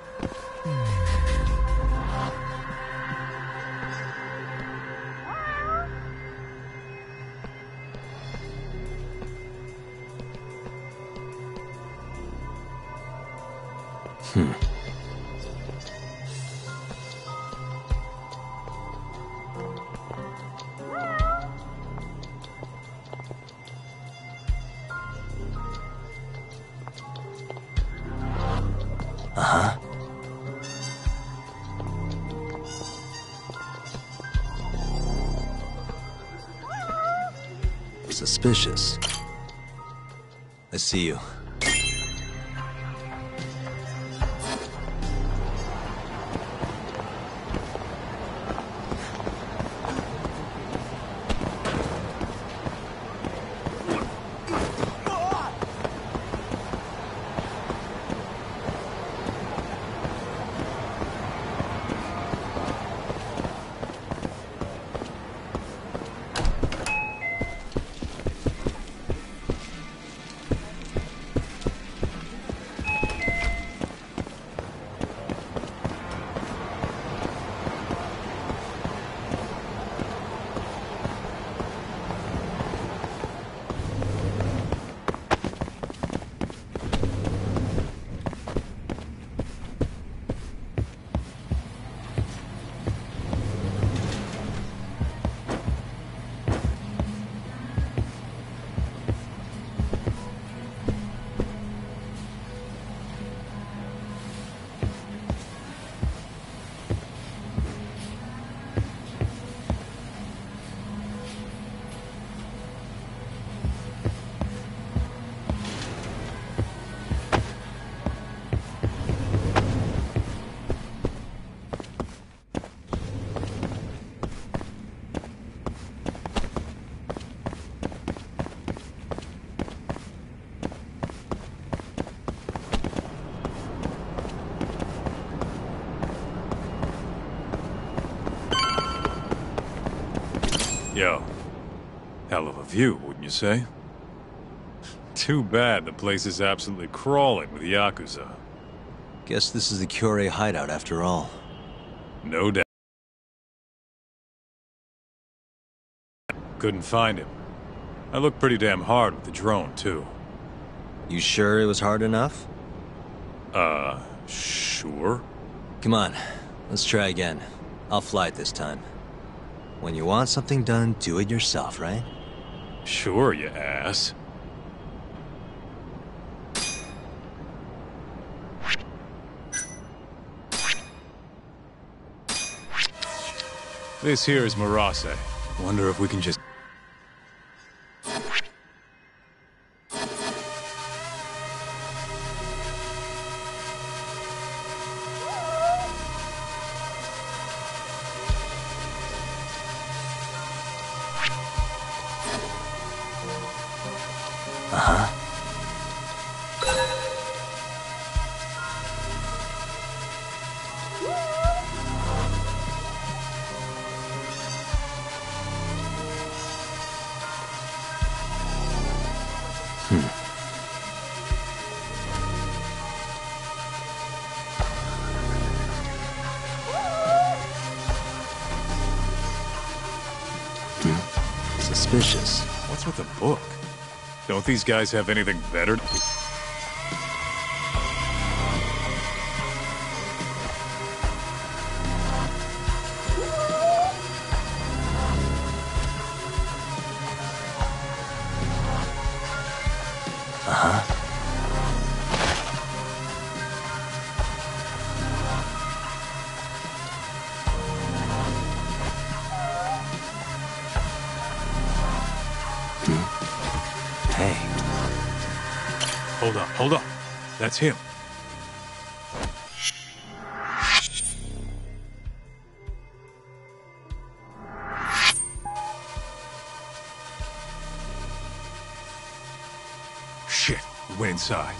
Uh-huh. Suspicious. I see you. Hell of a view, wouldn't you say? Too bad the place is absolutely crawling with Yakuza. Guess this is the Kyorei hideout after all. No doubt. Couldn't find him. I looked pretty damn hard with the drone, too. You sure it was hard enough? Sure. Come on, let's try again. I'll fly it this time. When you want something done, do it yourself, right? Sure, you ass. This here is Marase. Wonder if we can just... Suspicious. What's with the book? Don't these guys have anything better? Hold on. That's him. Shit, we went inside.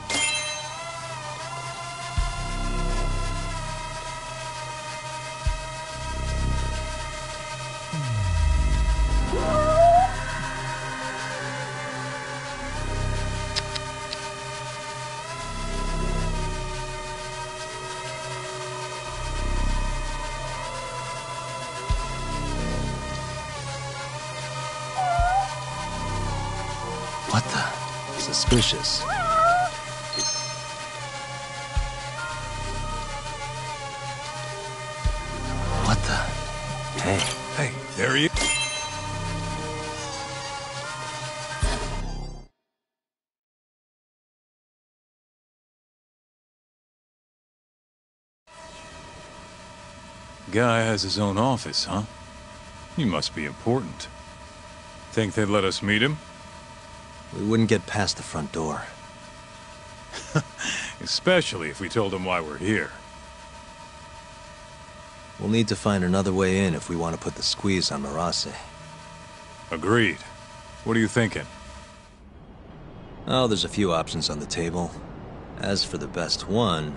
What the? Suspicious. What the? Hey, there he is. Guy has his own office, huh? He must be important. Think they'd let us meet him? We wouldn't get past the front door. Especially if we told him why we're here. We'll need to find another way in if we want to put the squeeze on Marase. Agreed. What are you thinking? Oh, there's a few options on the table. As for the best one...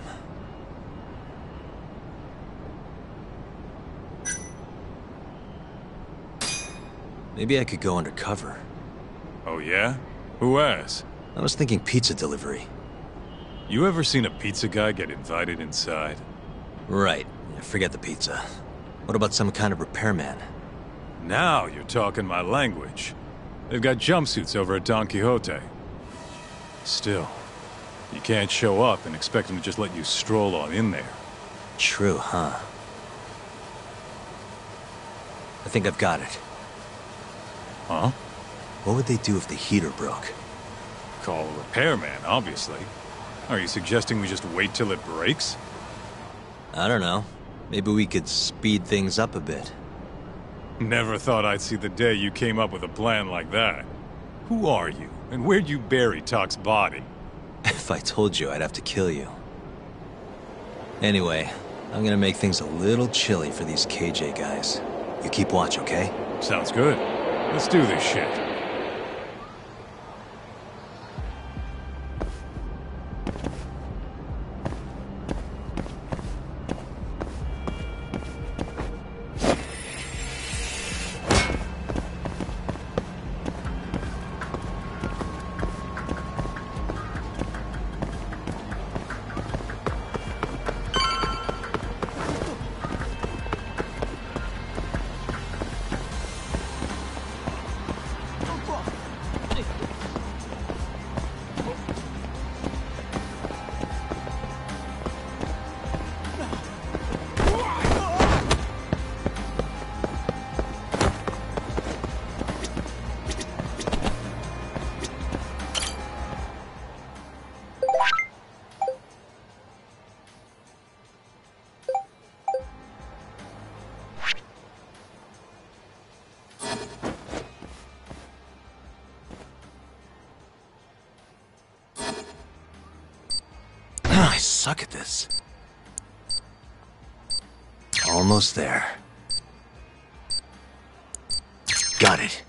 maybe I could go undercover. Oh yeah? Who has? I was thinking pizza delivery. You ever seen a pizza guy get invited inside? Right. Forget the pizza. What about some kind of repairman? Now you're talking my language. They've got jumpsuits over at Don Quixote. Still, you can't show up and expect them to just let you stroll on in there. True, huh? I think I've got it. Huh? What would they do if the heater broke? Call a repairman, obviously. Are you suggesting we just wait till it breaks? I don't know. Maybe we could speed things up a bit. Never thought I'd see the day you came up with a plan like that. Who are you, and where'd you bury Talk's body? If I told you, I'd have to kill you. Anyway, I'm gonna make things a little chilly for these KJ guys. You keep watch, okay? Sounds good. Let's do this shit. I suck at this. Almost there. Got it.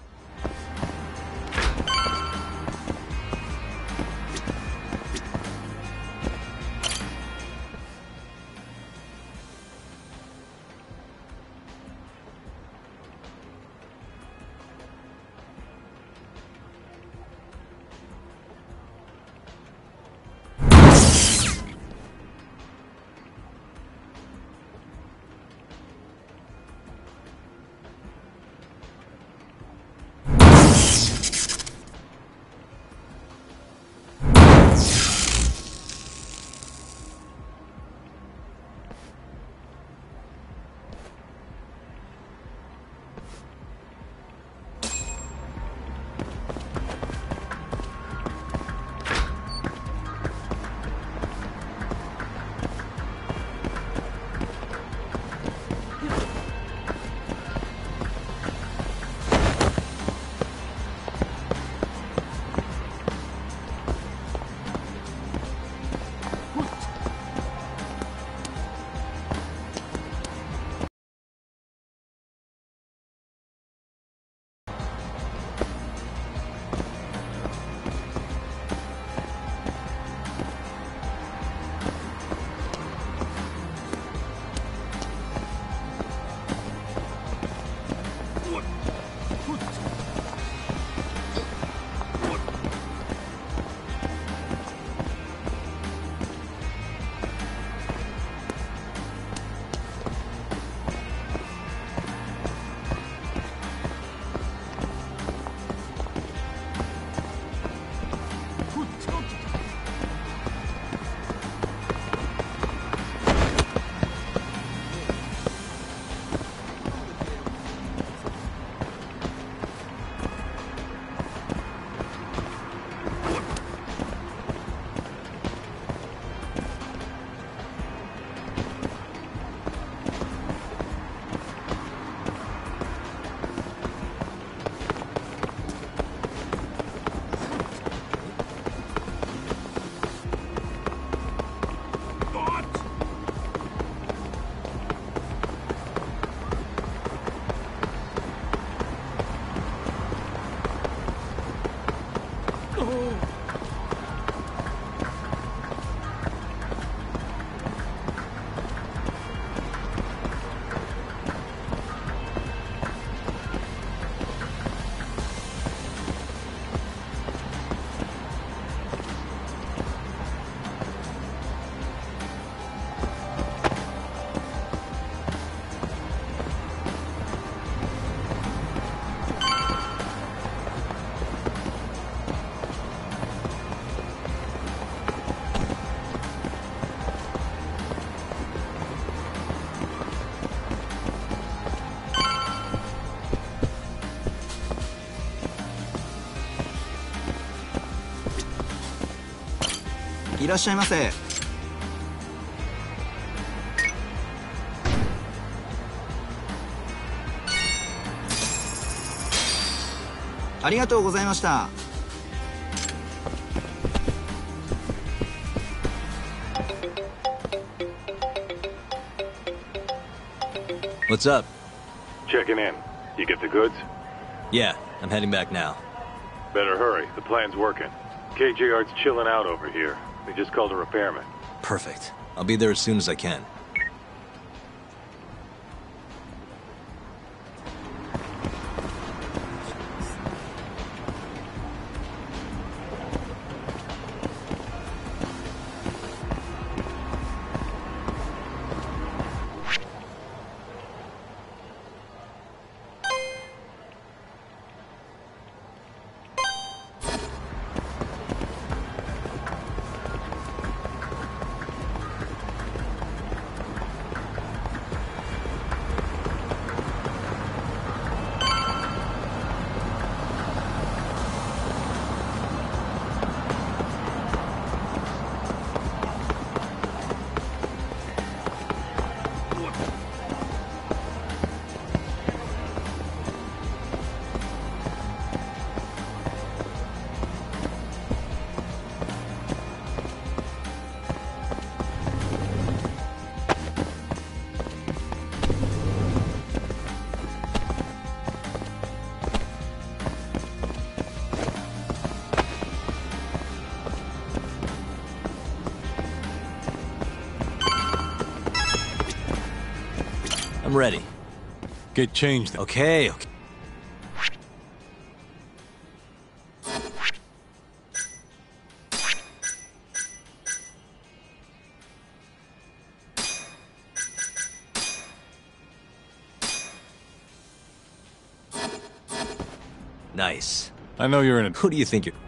いらっしゃいませ。ありがとうございました。 What's up? Checking in. You get the goods? Yeah, I'm heading back now. Better hurry. The plan's working. KJR's chilling out over here. They just called a repairman. Perfect. I'll be there as soon as I can. I'm ready. Get changed then. Okay. Nice. I know you're in a... Who do you think you're...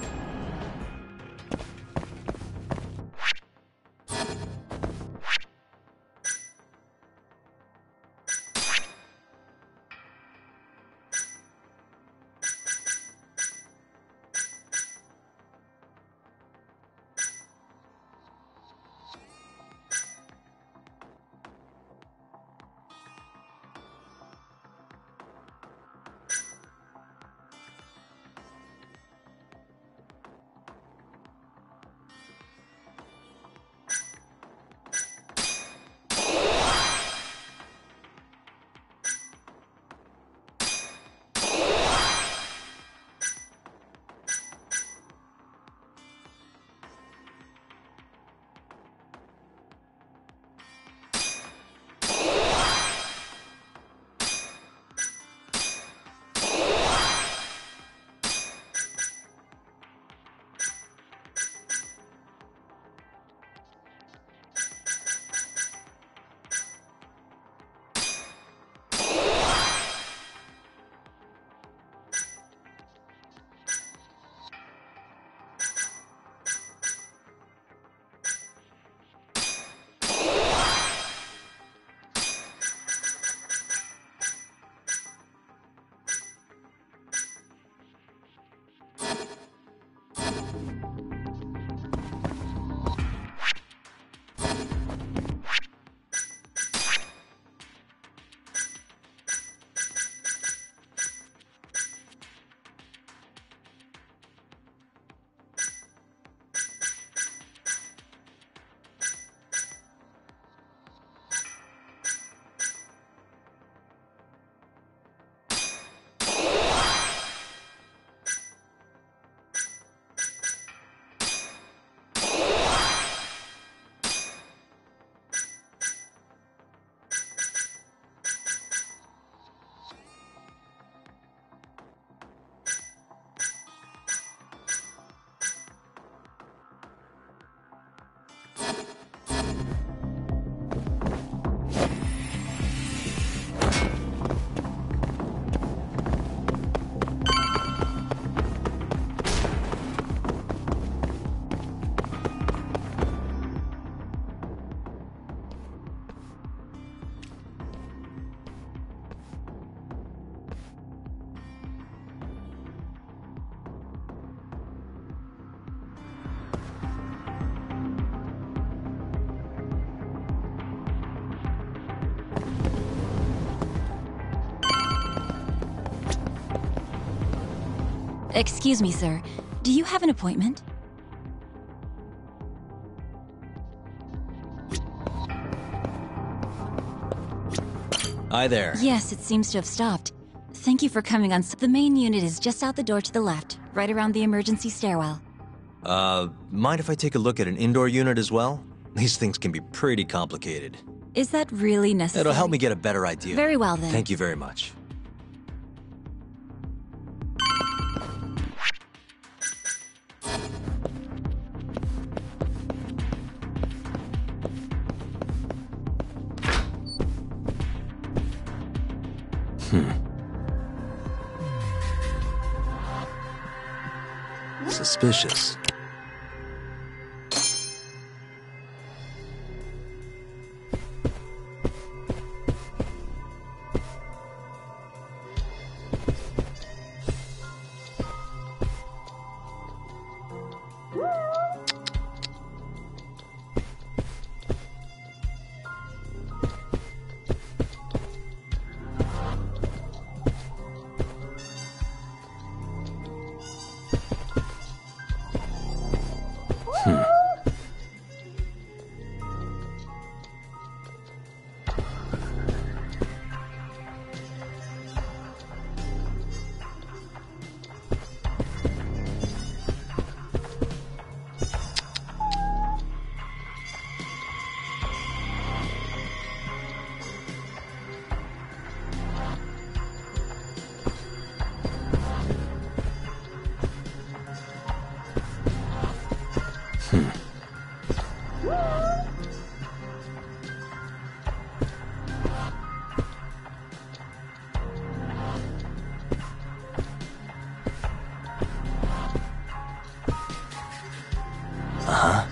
Excuse me, sir. Do you have an appointment? Hi there. Yes, it seems to have stopped. Thank you for coming on. The main unit is just out the door to the left, right around the emergency stairwell. Mind if I take a look at an indoor unit as well? These things can be pretty complicated. Is that really necessary? It'll help me get a better idea. Very well, then. Thank you very much. Suspicious. Uh-huh.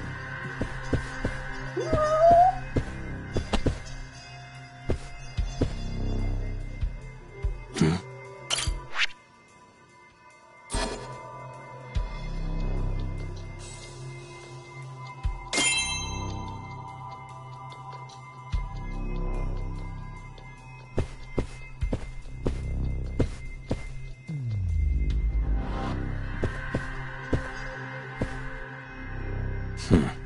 Hmm.